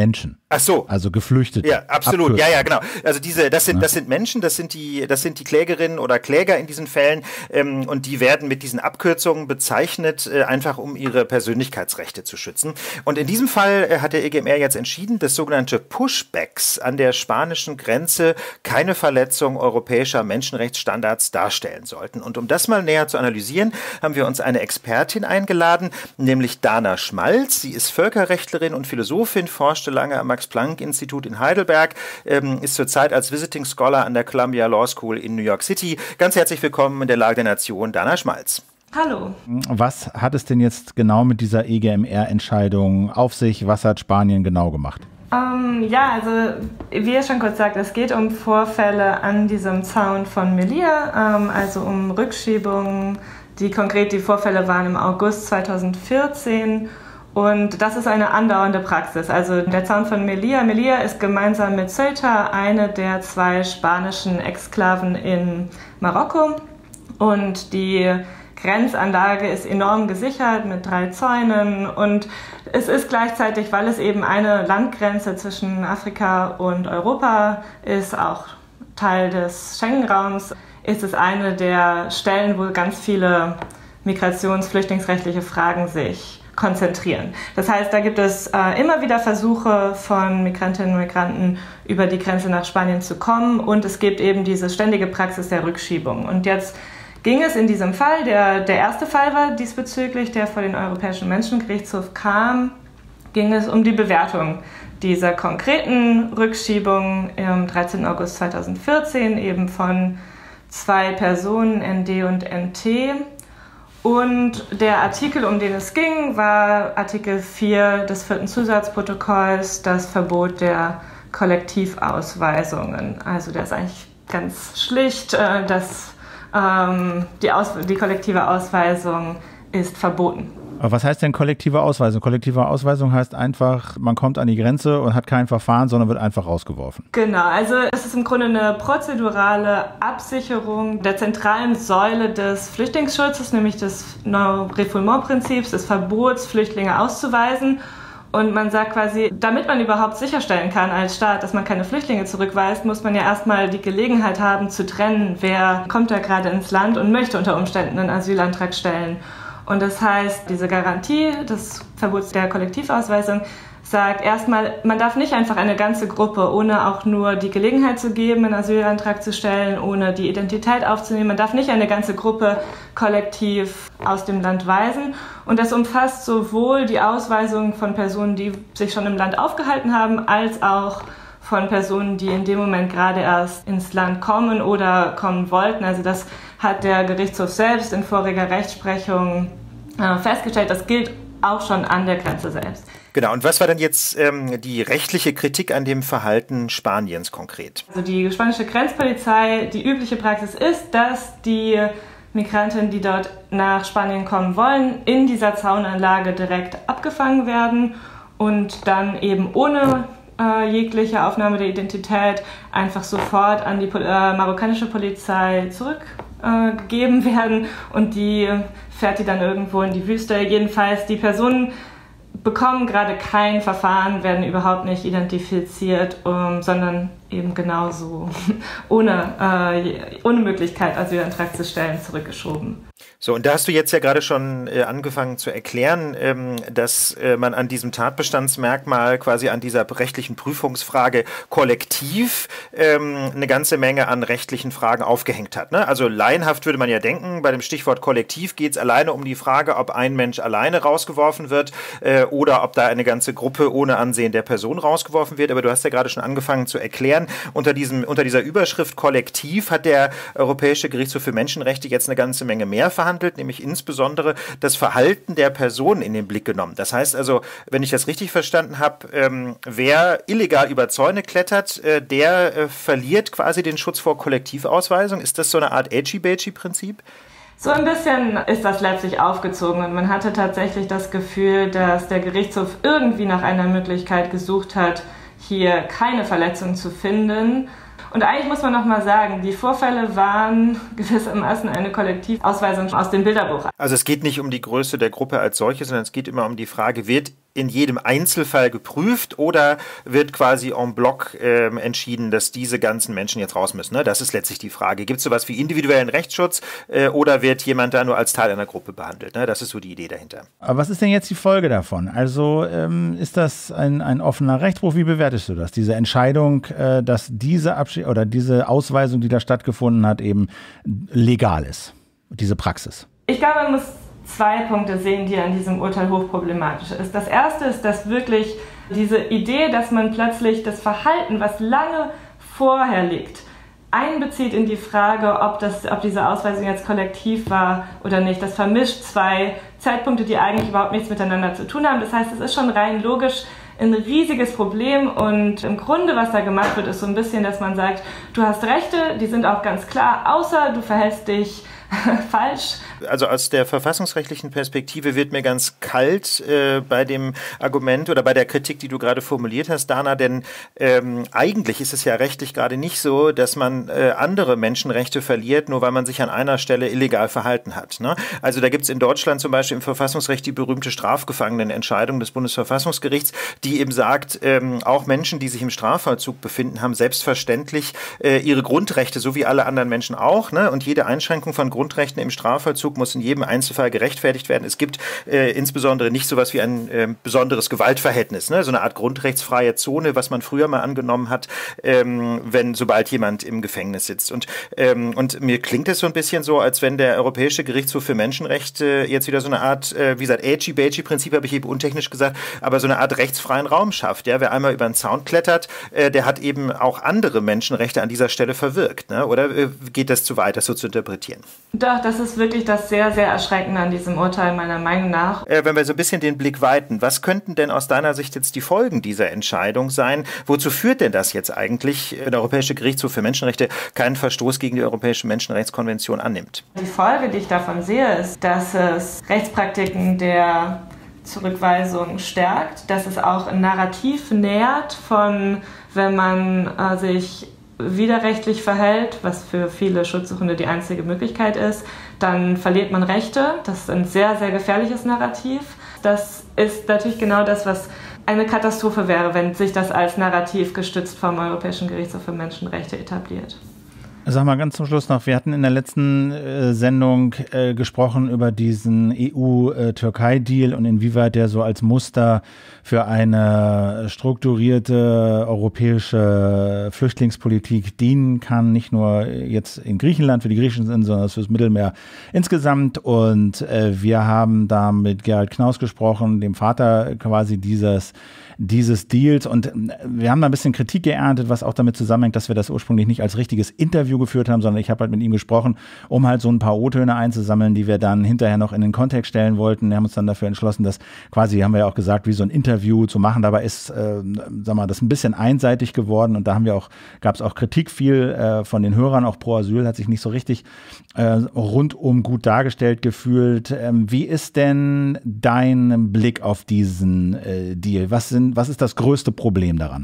B: Ach so.
A: Also Geflüchtete.
B: Ja, absolut.
A: Abkürzen.
B: Ja, ja, genau. Also diese, das sind, das sind Menschen, das sind die, das sind die Klägerinnen oder Kläger in diesen Fällen, ähm, und die werden mit diesen Abkürzungen bezeichnet, äh, einfach um ihre Persönlichkeitsrechte zu schützen. Und in diesem Fall äh, hat der E G M R jetzt entschieden, dass sogenannte Pushbacks an der spanischen Grenze keine Verletzung europäischer Menschenrechtsstandards darstellen sollten. Und um das mal näher zu analysieren, haben wir uns eine Expertin eingeladen, nämlich Dana Schmalz. Sie ist Völkerrechtlerin und Philosophin, forschte lange am Max-Planck-Institut in Heidelberg, ähm, ist zurzeit als Visiting Scholar an der Columbia Law School in New York City. Ganz herzlich willkommen in der Lage der Nation, Dana Schmalz.
E: Hallo.
A: Was hat es denn jetzt genau mit dieser E G M R-Entscheidung auf sich? Was hat Spanien genau gemacht?
E: Ähm, ja, also wie ihr schon kurz sagt, es geht um Vorfälle an diesem Zaun von Melilla, ähm, also um Rückschiebungen, die konkret die Vorfälle waren im August zweitausendvierzehn. Und das ist eine andauernde Praxis. Also der Zaun von Melilla. Melilla ist gemeinsam mit Ceuta eine der zwei spanischen Exklaven in Marokko. Und die Grenzanlage ist enorm gesichert mit drei Zäunen. Und es ist gleichzeitig, weil es eben eine Landgrenze zwischen Afrika und Europa ist, auch Teil des Schengen-Raums, ist es eine der Stellen, wo ganz viele migrations-, flüchtlingsrechtliche Fragen sich konzentrieren. Das heißt, da gibt es äh, immer wieder Versuche von Migrantinnen und Migranten, über die Grenze nach Spanien zu kommen, und es gibt eben diese ständige Praxis der Rückschiebung. Und jetzt ging es in diesem Fall, der, der erste Fall war diesbezüglich, der vor den Europäischen Menschengerichtshof kam, ging es um die Bewertung dieser konkreten Rückschiebung am dreizehnten August zweitausendvierzehn, eben von zwei Personen, N D und N T. Und der Artikel, um den es ging, war Artikel vier des vierten Zusatzprotokolls, das Verbot der Kollektivausweisungen. Also der ist eigentlich ganz schlicht, äh, dass ähm, die, Aus- die kollektive Ausweisung ist verboten.
A: Aber was heißt denn kollektive Ausweisung? Kollektive Ausweisung heißt einfach, man kommt an die Grenze und hat kein Verfahren, sondern wird einfach rausgeworfen.
E: Genau, also es ist im Grunde eine prozedurale Absicherung der zentralen Säule des Flüchtlingsschutzes, nämlich des Non-Refoulement-Prinzips, des Verbots, Flüchtlinge auszuweisen. Und man sagt quasi, damit man überhaupt sicherstellen kann als Staat, dass man keine Flüchtlinge zurückweist, muss man ja erstmal die Gelegenheit haben zu trennen, wer kommt da gerade ins Land und möchte unter Umständen einen Asylantrag stellen. Und das heißt, diese Garantie des Verbots der Kollektivausweisung sagt erstmal, man darf nicht einfach eine ganze Gruppe, ohne auch nur die Gelegenheit zu geben, einen Asylantrag zu stellen, ohne die Identität aufzunehmen, man darf nicht eine ganze Gruppe kollektiv aus dem Land weisen. Und das umfasst sowohl die Ausweisung von Personen, die sich schon im Land aufgehalten haben, als auch von Personen, die in dem Moment gerade erst ins Land kommen oder kommen wollten. Also das hat der Gerichtshof selbst in voriger Rechtsprechung äh, festgestellt. Das gilt auch schon an der Grenze selbst.
B: Genau, und was war denn jetzt ähm, die rechtliche Kritik an dem Verhalten Spaniens konkret?
E: Also die spanische Grenzpolizei, die übliche Praxis ist, dass die Migranten, die dort nach Spanien kommen wollen, in dieser Zaunanlage direkt abgefangen werden und dann eben ohne äh, jegliche Aufnahme der Identität einfach sofort an die äh, marokkanische Polizei zurückgegeben äh, werden, und die fährt die dann irgendwo in die Wüste. Jedenfalls die Personen bekommen gerade kein Verfahren, werden überhaupt nicht identifiziert, um, sondern eben genauso ohne, äh, ohne Möglichkeit, Asylantrag zu stellen, zurückgeschoben.
B: So, und da hast du jetzt ja gerade schon äh, angefangen zu erklären, ähm, dass äh, man an diesem Tatbestandsmerkmal, quasi an dieser rechtlichen Prüfungsfrage kollektiv ähm, eine ganze Menge an rechtlichen Fragen aufgehängt hat. Ne? Also laienhaft würde man ja denken, bei dem Stichwort kollektiv geht es alleine um die Frage, ob ein Mensch alleine rausgeworfen wird äh, oder ob da eine ganze Gruppe ohne Ansehen der Person rausgeworfen wird. Aber du hast ja gerade schon angefangen zu erklären, unter, diesem, unter dieser Überschrift kollektiv hat der Europäische Gerichtshof für Menschenrechte jetzt eine ganze Menge mehr verhandelt, nämlich insbesondere das Verhalten der Person in den Blick genommen. Das heißt also, wenn ich das richtig verstanden habe, ähm, wer illegal über Zäune klettert, äh, der äh, verliert quasi den Schutz vor Kollektivausweisung. Ist das so eine Art Edgy-Badgy-Prinzip?
E: So ein bisschen ist das letztlich aufgezogen, und man hatte tatsächlich das Gefühl, dass der Gerichtshof irgendwie nach einer Möglichkeit gesucht hat, hier keine Verletzung zu finden. Und eigentlich muss man noch mal sagen, die Vorfälle waren gewissermaßen eine Kollektivausweisung aus dem Bilderbuch.
B: Also es geht nicht um die Größe der Gruppe als solche, sondern es geht immer um die Frage, wird in jedem Einzelfall geprüft oder wird quasi en bloc äh, entschieden, dass diese ganzen Menschen jetzt raus müssen? Ne? Das ist letztlich die Frage. Gibt es sowas wie individuellen Rechtsschutz äh, oder wird jemand da nur als Teil einer Gruppe behandelt? Ne? Das ist so die Idee dahinter.
A: Aber was ist denn jetzt die Folge davon? Also ähm, ist das ein, ein offener Rechtsbruch? Wie bewertest du das? Diese Entscheidung, äh, dass diese Abschied oder diese Ausweisung, die da stattgefunden hat, eben legal ist, diese Praxis?
E: Ich glaube, man muss zwei Punkte sehen, die an diesem Urteil hochproblematisch ist. Das erste ist, dass wirklich diese Idee, dass man plötzlich das Verhalten, was lange vorher liegt, einbezieht in die Frage, ob, das, ob diese Ausweisung jetzt kollektiv war oder nicht. Das vermischt zwei Zeitpunkte, die eigentlich überhaupt nichts miteinander zu tun haben. Das heißt, es ist schon rein logisch ein riesiges Problem und im Grunde, was da gemacht wird, ist so ein bisschen, dass man sagt, du hast Rechte, die sind auch ganz klar, außer du verhältst dich falsch.
B: Also aus der verfassungsrechtlichen Perspektive wird mir ganz kalt äh, bei dem Argument oder bei der Kritik, die du gerade formuliert hast, Dana, denn ähm, eigentlich ist es ja rechtlich gerade nicht so, dass man äh, andere Menschenrechte verliert, nur weil man sich an einer Stelle illegal verhalten hat. Ne? Also da gibt es in Deutschland zum Beispiel im Verfassungsrecht die berühmte Strafgefangenenentscheidung des Bundesverfassungsgerichts, die eben sagt, ähm, auch Menschen, die sich im Strafvollzug befinden, haben selbstverständlich äh, ihre Grundrechte, so wie alle anderen Menschen auch. Ne? Und jede Einschränkung von Grundrechten im Strafvollzug muss in jedem Einzelfall gerechtfertigt werden. Es gibt äh, insbesondere nicht sowas wie ein äh, besonderes Gewaltverhältnis, ne? So eine Art grundrechtsfreie Zone, was man früher mal angenommen hat, ähm, wenn sobald jemand im Gefängnis sitzt. Und, ähm, und mir klingt es so ein bisschen so, als wenn der Europäische Gerichtshof für Menschenrechte jetzt wieder so eine Art, äh, wie gesagt, Ätschi-Bätschi-Prinzip habe ich eben untechnisch gesagt, aber so eine Art rechtsfreien Raum schafft. Ja? Wer einmal über einen Zaun klettert, äh, der hat eben auch andere Menschenrechte an dieser Stelle verwirkt. Ne? Oder äh, geht das zu weit, das so zu interpretieren?
E: Doch, das ist wirklich das sehr, sehr Erschreckende an diesem Urteil, meiner Meinung nach.
B: Äh, wenn wir so ein bisschen den Blick weiten, was könnten denn aus deiner Sicht jetzt die Folgen dieser Entscheidung sein? Wozu führt denn das jetzt eigentlich, wenn der Europäische Gerichtshof für Menschenrechte keinen Verstoß gegen die Europäische Menschenrechtskonvention annimmt?
E: Die Folge, die ich davon sehe, ist, dass es Rechtspraktiken der Zurückweisung stärkt, dass es auch ein Narrativ nährt von, wenn man äh, sich widerrechtlich verhält, was für viele Schutzsuchende die einzige Möglichkeit ist, dann verliert man Rechte. Das ist ein sehr, sehr gefährliches Narrativ. Das ist natürlich genau das, was eine Katastrophe wäre, wenn sich das als Narrativ gestützt vom Europäischen Gerichtshof für Menschenrechte etabliert.
A: Sag mal ganz zum Schluss noch, wir hatten in der letzten äh, Sendung äh, gesprochen über diesen E U-Türkei-Deal und inwieweit der so als Muster für eine strukturierte europäische Flüchtlingspolitik dienen kann, nicht nur jetzt in Griechenland für die griechischen Inseln, sondern fürs Mittelmeer insgesamt. Und äh, wir haben da mit Gerald Knaus gesprochen, dem Vater quasi dieses dieses Deals, und wir haben da ein bisschen Kritik geerntet, was auch damit zusammenhängt, dass wir das ursprünglich nicht als richtiges Interview geführt haben, sondern ich habe halt mit ihm gesprochen, um halt so ein paar O-Töne einzusammeln, die wir dann hinterher noch in den Kontext stellen wollten. Wir haben uns dann dafür entschlossen, das quasi, haben wir ja auch gesagt, wie so ein Interview zu machen. Dabei ist, äh, sag mal, das ein bisschen einseitig geworden, und da haben wir auch, gab es auch Kritik viel äh, von den Hörern, auch Pro Asyl hat sich nicht so richtig äh, rundum gut dargestellt gefühlt. Ähm, wie ist denn dein Blick auf diesen äh, Deal? Was sind Was ist das größte Problem daran?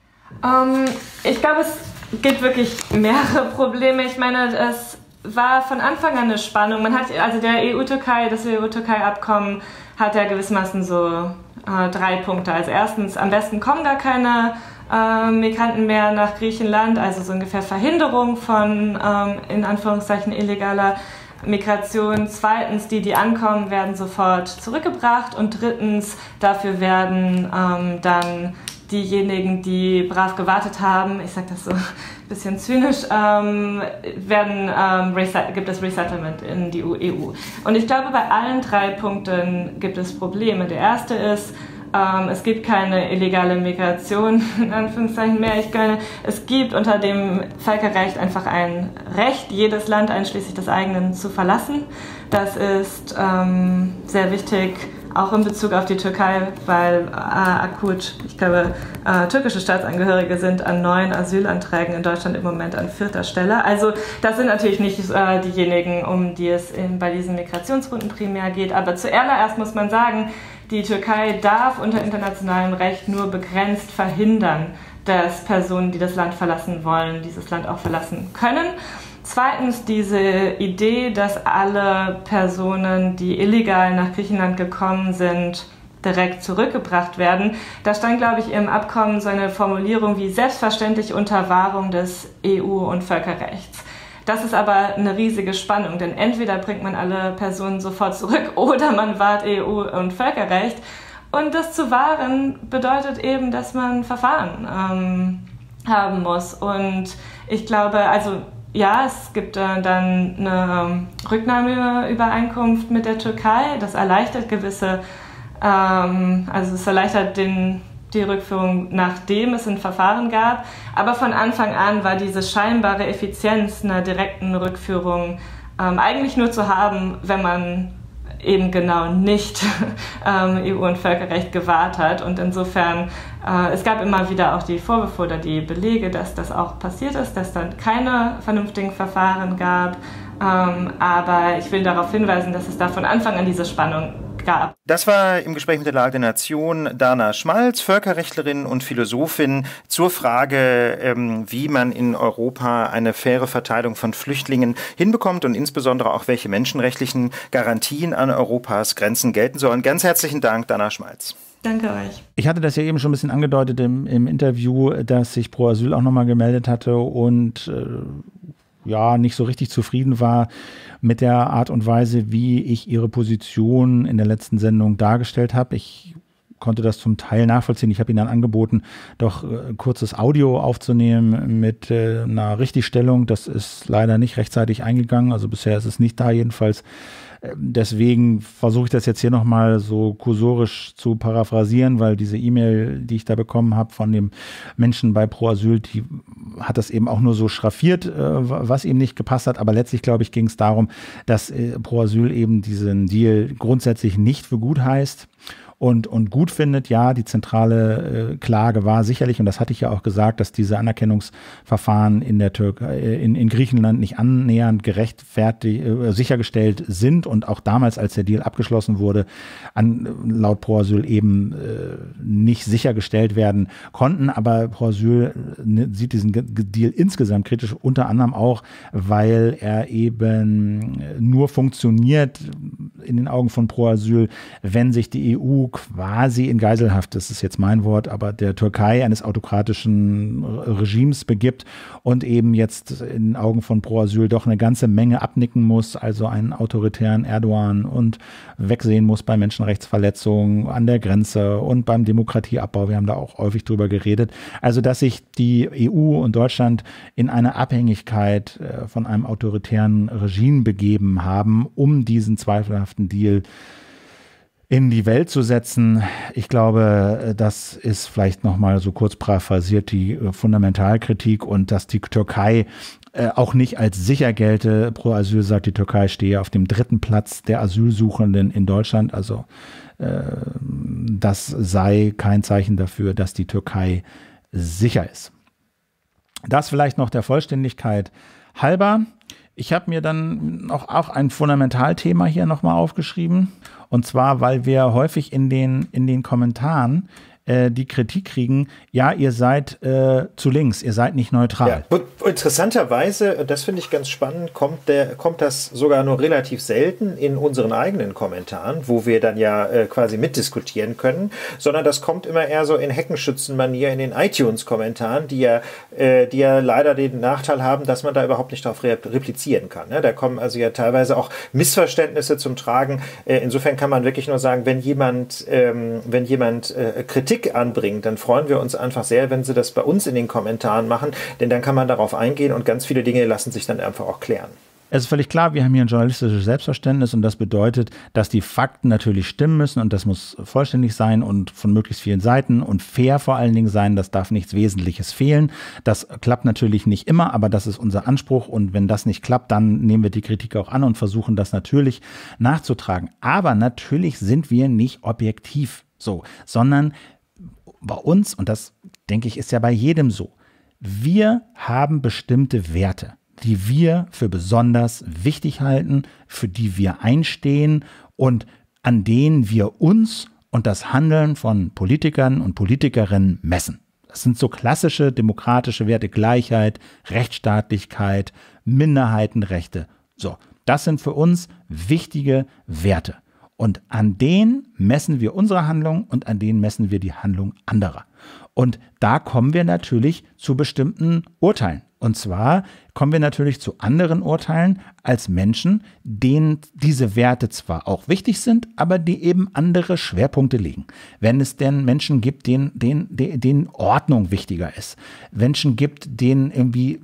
E: Um, ich glaube, es gibt wirklich mehrere Probleme. Ich meine, es war von Anfang an eine Spannung. Man hat, also der E U-Türkei, das E U-Türkei-Abkommen hat ja gewissermaßen so äh, drei Punkte. Also erstens, am besten kommen gar keine äh, Migranten mehr nach Griechenland, also so ungefähr Verhinderung von, ähm, in Anführungszeichen, illegaler Migration. Zweitens, die, die ankommen, werden sofort zurückgebracht. Und drittens, dafür werden ähm, dann diejenigen, die brav gewartet haben, ich sage das so ein bisschen zynisch, ähm, werden, ähm, gibt es Resettlement in die E U. Und ich glaube, bei allen drei Punkten gibt es Probleme. Der erste ist, Ähm, es gibt keine illegale Migration, in Anführungszeichen mehr. Ich meine, es gibt unter dem Völkerrecht einfach ein Recht, jedes Land einschließlich des eigenen zu verlassen. Das ist ähm, sehr wichtig, auch in Bezug auf die Türkei, weil äh, akut, ich glaube, äh, türkische Staatsangehörige sind an neuen Asylanträgen in Deutschland im Moment an vierter Stelle. Also das sind natürlich nicht äh, diejenigen, um die es in, bei diesen Migrationsrouten primär geht. Aber zuallererst muss man sagen, die Türkei darf unter internationalem Recht nur begrenzt verhindern, dass Personen, die das Land verlassen wollen, dieses Land auch verlassen können. Zweitens diese Idee, dass alle Personen, die illegal nach Griechenland gekommen sind, direkt zurückgebracht werden. Da stand, glaube ich, im Abkommen so eine Formulierung wie selbstverständlich unter Wahrung des E U- und Völkerrechts. Das ist aber eine riesige Spannung, denn entweder bringt man alle Personen sofort zurück oder man wahrt E U- und Völkerrecht. Und das zu wahren bedeutet eben, dass man Verfahren ähm, haben muss. Und ich glaube, also ja, es gibt äh, dann eine Rücknahmeübereinkunft mit der Türkei. Das erleichtert gewisse, ähm, also es erleichtert den, die Rückführung, nachdem es ein Verfahren gab. Aber von Anfang an war diese scheinbare Effizienz einer direkten Rückführung ähm, eigentlich nur zu haben, wenn man eben genau nicht ähm, E U- und Völkerrecht gewahrt hat. Und insofern, äh, es gab immer wieder auch die Vorwürfe oder die Belege, dass das auch passiert ist, dass dann keine vernünftigen Verfahren gab. Ähm, aber ich will darauf hinweisen, dass es da von Anfang an diese Spannung gab.
B: Das war im Gespräch mit der Lage der Nation Dana Schmalz, Völkerrechtlerin und Philosophin, zur Frage, ähm, wie man in Europa eine faire Verteilung von Flüchtlingen hinbekommt und insbesondere auch, welche menschenrechtlichen Garantien an Europas Grenzen gelten sollen. Ganz herzlichen Dank, Dana Schmalz.
E: Danke euch.
A: Ich hatte das ja eben schon ein bisschen angedeutet im, im Interview, dass sich Pro Asyl auch nochmal gemeldet hatte und äh, ja, nicht so richtig zufrieden war mit der Art und Weise, wie ich ihre Position in der letzten Sendung dargestellt habe. Ich konnte das zum Teil nachvollziehen. Ich habe ihnen dann angeboten, doch äh, kurzes Audio aufzunehmen mit äh, einer Richtigstellung. Das ist leider nicht rechtzeitig eingegangen. Also bisher ist es nicht da jedenfalls. Deswegen versuche ich das jetzt hier nochmal so kursorisch zu paraphrasieren, weil diese E-Mail, die ich da bekommen habe von dem Menschen bei Pro Asyl, die hat das eben auch nur so schraffiert, was ihm nicht gepasst hat. Aber letztlich, glaube ich, ging es darum, dass Pro Asyl eben diesen Deal grundsätzlich nicht für gut heißt. Und, und gut findet, ja, die zentrale äh, Klage war sicherlich, und das hatte ich ja auch gesagt, dass diese Anerkennungsverfahren in der Türkei, äh, in, in Griechenland nicht annähernd gerechtfertigt, äh, sichergestellt sind und auch damals, als der Deal abgeschlossen wurde, an, laut Pro Asyl eben äh, nicht sichergestellt werden konnten. Aber Pro Asyl äh, sieht diesen Deal insgesamt kritisch, unter anderem auch, weil er eben nur funktioniert in den Augen von Pro Asyl, wenn sich die E U quasi in Geiselhaft, das ist jetzt mein Wort, aber der Türkei eines autokratischen Regimes begibt und eben jetzt in den Augen von Pro Asyl doch eine ganze Menge abnicken muss, also einen autoritären Erdogan und wegsehen muss bei Menschenrechtsverletzungen an der Grenze und beim Demokratieabbau. Wir haben da auch häufig drüber geredet. Also, dass sich die E U und Deutschland in eine Abhängigkeit von einem autoritären Regime begeben haben, um diesen zweifelhaften Deal in die Welt zu setzen. Ich glaube, das ist vielleicht nochmal so kurz paraphrasiert die Fundamentalkritik und dass die Türkei äh, auch nicht als sicher gelte. Pro Asyl sagt, die Türkei stehe auf dem dritten Platz der Asylsuchenden in Deutschland. Also äh, das sei kein Zeichen dafür, dass die Türkei sicher ist. Das vielleicht noch der Vollständigkeit halber. Ich habe mir dann noch auch ein Fundamentalthema hier nochmal aufgeschrieben. Und zwar, weil wir häufig in den, in den Kommentaren äh, die Kritik kriegen, ja, ihr seid äh, zu links, ihr seid nicht neutral.
B: Ja, interessanterweise, das finde ich ganz spannend, kommt, der, kommt das sogar nur relativ selten in unseren eigenen Kommentaren, wo wir dann ja äh, quasi mitdiskutieren können, sondern das kommt immer eher so in Heckenschützenmanier in den iTunes-Kommentaren, die ja, äh, die ja leider den Nachteil haben, dass man da überhaupt nicht darauf replizieren kann. Ne? Da kommen also ja teilweise auch Missverständnisse zum Tragen. Äh, insofern kann man wirklich nur sagen, wenn jemand, ähm, wenn jemand äh, Kritik anbringt, dann freuen wir uns einfach sehr, wenn Sie das bei uns in den Kommentaren machen, denn dann kann man darauf eingehen und ganz viele Dinge lassen sich dann einfach auch klären.
A: Es ist völlig klar, wir haben hier ein journalistisches Selbstverständnis und das bedeutet, dass die Fakten natürlich stimmen müssen und das muss vollständig sein und von möglichst vielen Seiten und fair vor allen Dingen sein. Das darf nichts Wesentliches fehlen. Das klappt natürlich nicht immer, aber das ist unser Anspruch und wenn das nicht klappt, dann nehmen wir die Kritik auch an und versuchen das natürlich nachzutragen. Aber natürlich sind wir nicht objektiv so, sondern bei uns, und das denke ich ist ja bei jedem so, wir haben bestimmte Werte, die wir für besonders wichtig halten, für die wir einstehen und an denen wir uns und das Handeln von Politikern und Politikerinnen messen. Das sind so klassische demokratische Werte, Gleichheit, Rechtsstaatlichkeit, Minderheitenrechte. So, das sind für uns wichtige Werte. Und an denen messen wir unsere Handlung und an denen messen wir die Handlung anderer. Und da kommen wir natürlich zu bestimmten Urteilen. Und zwar kommen wir natürlich zu anderen Urteilen als Menschen, denen diese Werte zwar auch wichtig sind, aber die eben andere Schwerpunkte legen. Wenn es denn Menschen gibt, denen, denen, denen Ordnung wichtiger ist, Menschen gibt, denen irgendwie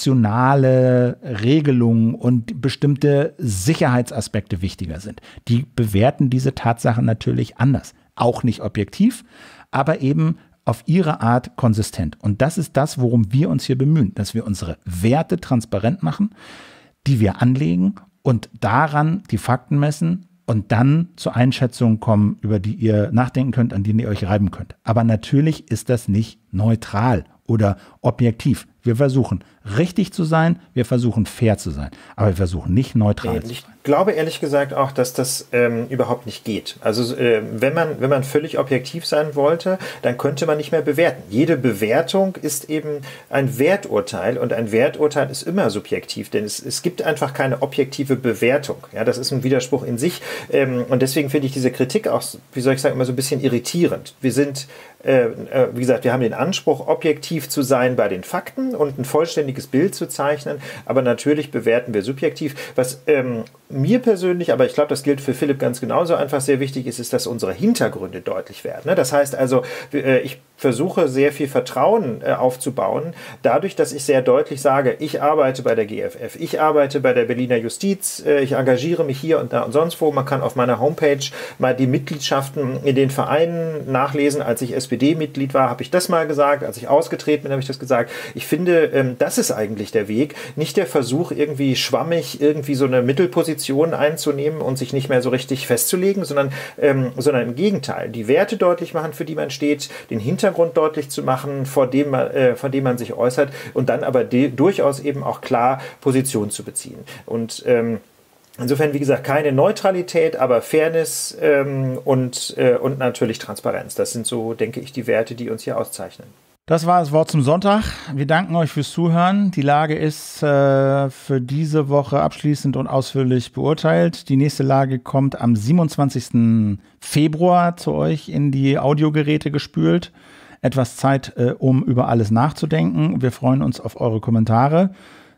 A: nationale Regelungen und bestimmte Sicherheitsaspekte wichtiger sind, die bewerten diese Tatsachen natürlich anders. Auch nicht objektiv, aber eben auf ihre Art konsistent. Und das ist das, worum wir uns hier bemühen, dass wir unsere Werte transparent machen, die wir anlegen und daran die Fakten messen und dann zu Einschätzungen kommen, über die ihr nachdenken könnt, an denen ihr euch reiben könnt. Aber natürlich ist das nicht neutral oder objektiv. Wir versuchen richtig zu sein, wir versuchen fair zu sein, aber wir versuchen nicht neutral
B: nee,
A: zu sein.
B: Ich glaube ehrlich gesagt auch, dass das ähm, überhaupt nicht geht. Also äh, wenn man, wenn man völlig objektiv sein wollte, dann könnte man nicht mehr bewerten. Jede Bewertung ist eben ein Werturteil und ein Werturteil ist immer subjektiv, denn es, es gibt einfach keine objektive Bewertung. Ja, das ist ein Widerspruch in sich ähm, und deswegen finde ich diese Kritik auch, wie soll ich sagen, immer so ein bisschen irritierend. Wir sind, äh, äh, wie gesagt, wir haben den Anspruch, objektiv zu sein bei den Fakten und ein vollständiges Bild zu zeichnen, aber natürlich bewerten wir subjektiv. Was ähm, mir persönlich, aber ich glaube, das gilt für Philipp ganz genauso, einfach sehr wichtig ist, ist, dass unsere Hintergründe deutlich werden. Ne? Das heißt also, äh, ich versuche sehr viel Vertrauen äh, aufzubauen, dadurch, dass ich sehr deutlich sage, ich arbeite bei der G F F, ich arbeite bei der Berliner Justiz, äh, ich engagiere mich hier und da und sonst wo. Man kann auf meiner Homepage mal die Mitgliedschaften in den Vereinen nachlesen. Als ich S P D-Mitglied war, habe ich das mal gesagt. Als ich ausgetreten bin, habe ich das gesagt. Ich finde, ähm, das ist eigentlich der Weg, nicht der Versuch, irgendwie schwammig irgendwie so eine Mittelposition einzunehmen und sich nicht mehr so richtig festzulegen, sondern, ähm, sondern im Gegenteil, die Werte deutlich machen, für die man steht, den Hintergrund deutlich zu machen, vor dem man, äh, vor dem man sich äußert und dann aber de- durchaus eben auch klar Position zu beziehen. Und ähm, insofern, wie gesagt, keine Neutralität, aber Fairness ähm, und, äh, und natürlich Transparenz. Das sind so, denke ich, die Werte, die uns hier auszeichnen.
A: Das war das Wort zum Sonntag. Wir danken euch fürs Zuhören. Die Lage ist äh, für diese Woche abschließend und ausführlich beurteilt. Die nächste Lage kommt am siebenundzwanzigsten Februar zu euch in die Audiogeräte gespült. Etwas Zeit, äh, um über alles nachzudenken. Wir freuen uns auf eure Kommentare.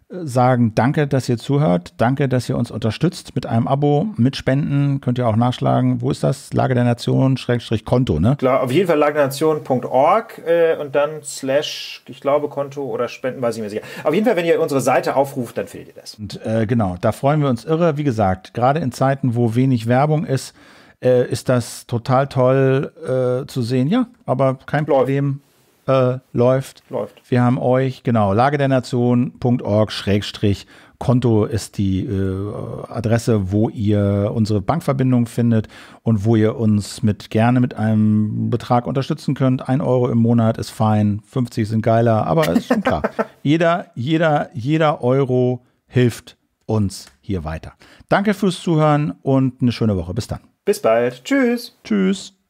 A: Sagen danke, dass ihr zuhört. Danke, dass ihr uns unterstützt mit einem Abo, mit Spenden. Könnt ihr auch nachschlagen. Wo ist das? Lage der Nation, Schrägstrich Konto, ne?
B: Klar, auf jeden Fall lage der Nation Punkt org äh, und dann slash, ich glaube, Konto oder Spenden, weiß ich mir sicher. Auf jeden Fall, wenn ihr unsere Seite aufruft, dann findet ihr das.
A: Und äh, genau, da freuen wir uns irre. Wie gesagt, gerade in Zeiten, wo wenig Werbung ist, äh, ist das total toll äh, zu sehen. Ja, aber kein
B: Läuft.
A: Problem. Äh, läuft.
B: Läuft.
A: Wir haben euch, genau, lage der Nation Punkt org Schrägstrich Konto ist die äh, Adresse, wo ihr unsere Bankverbindung findet und wo ihr uns mit gerne mit einem Betrag unterstützen könnt. Ein Euro im Monat ist fein, fünfzig sind geiler, aber ist schon klar. jeder, jeder, jeder Euro hilft uns hier weiter. Danke fürs Zuhören und eine schöne Woche. Bis dann.
B: Bis bald. Tschüss.
A: Tschüss.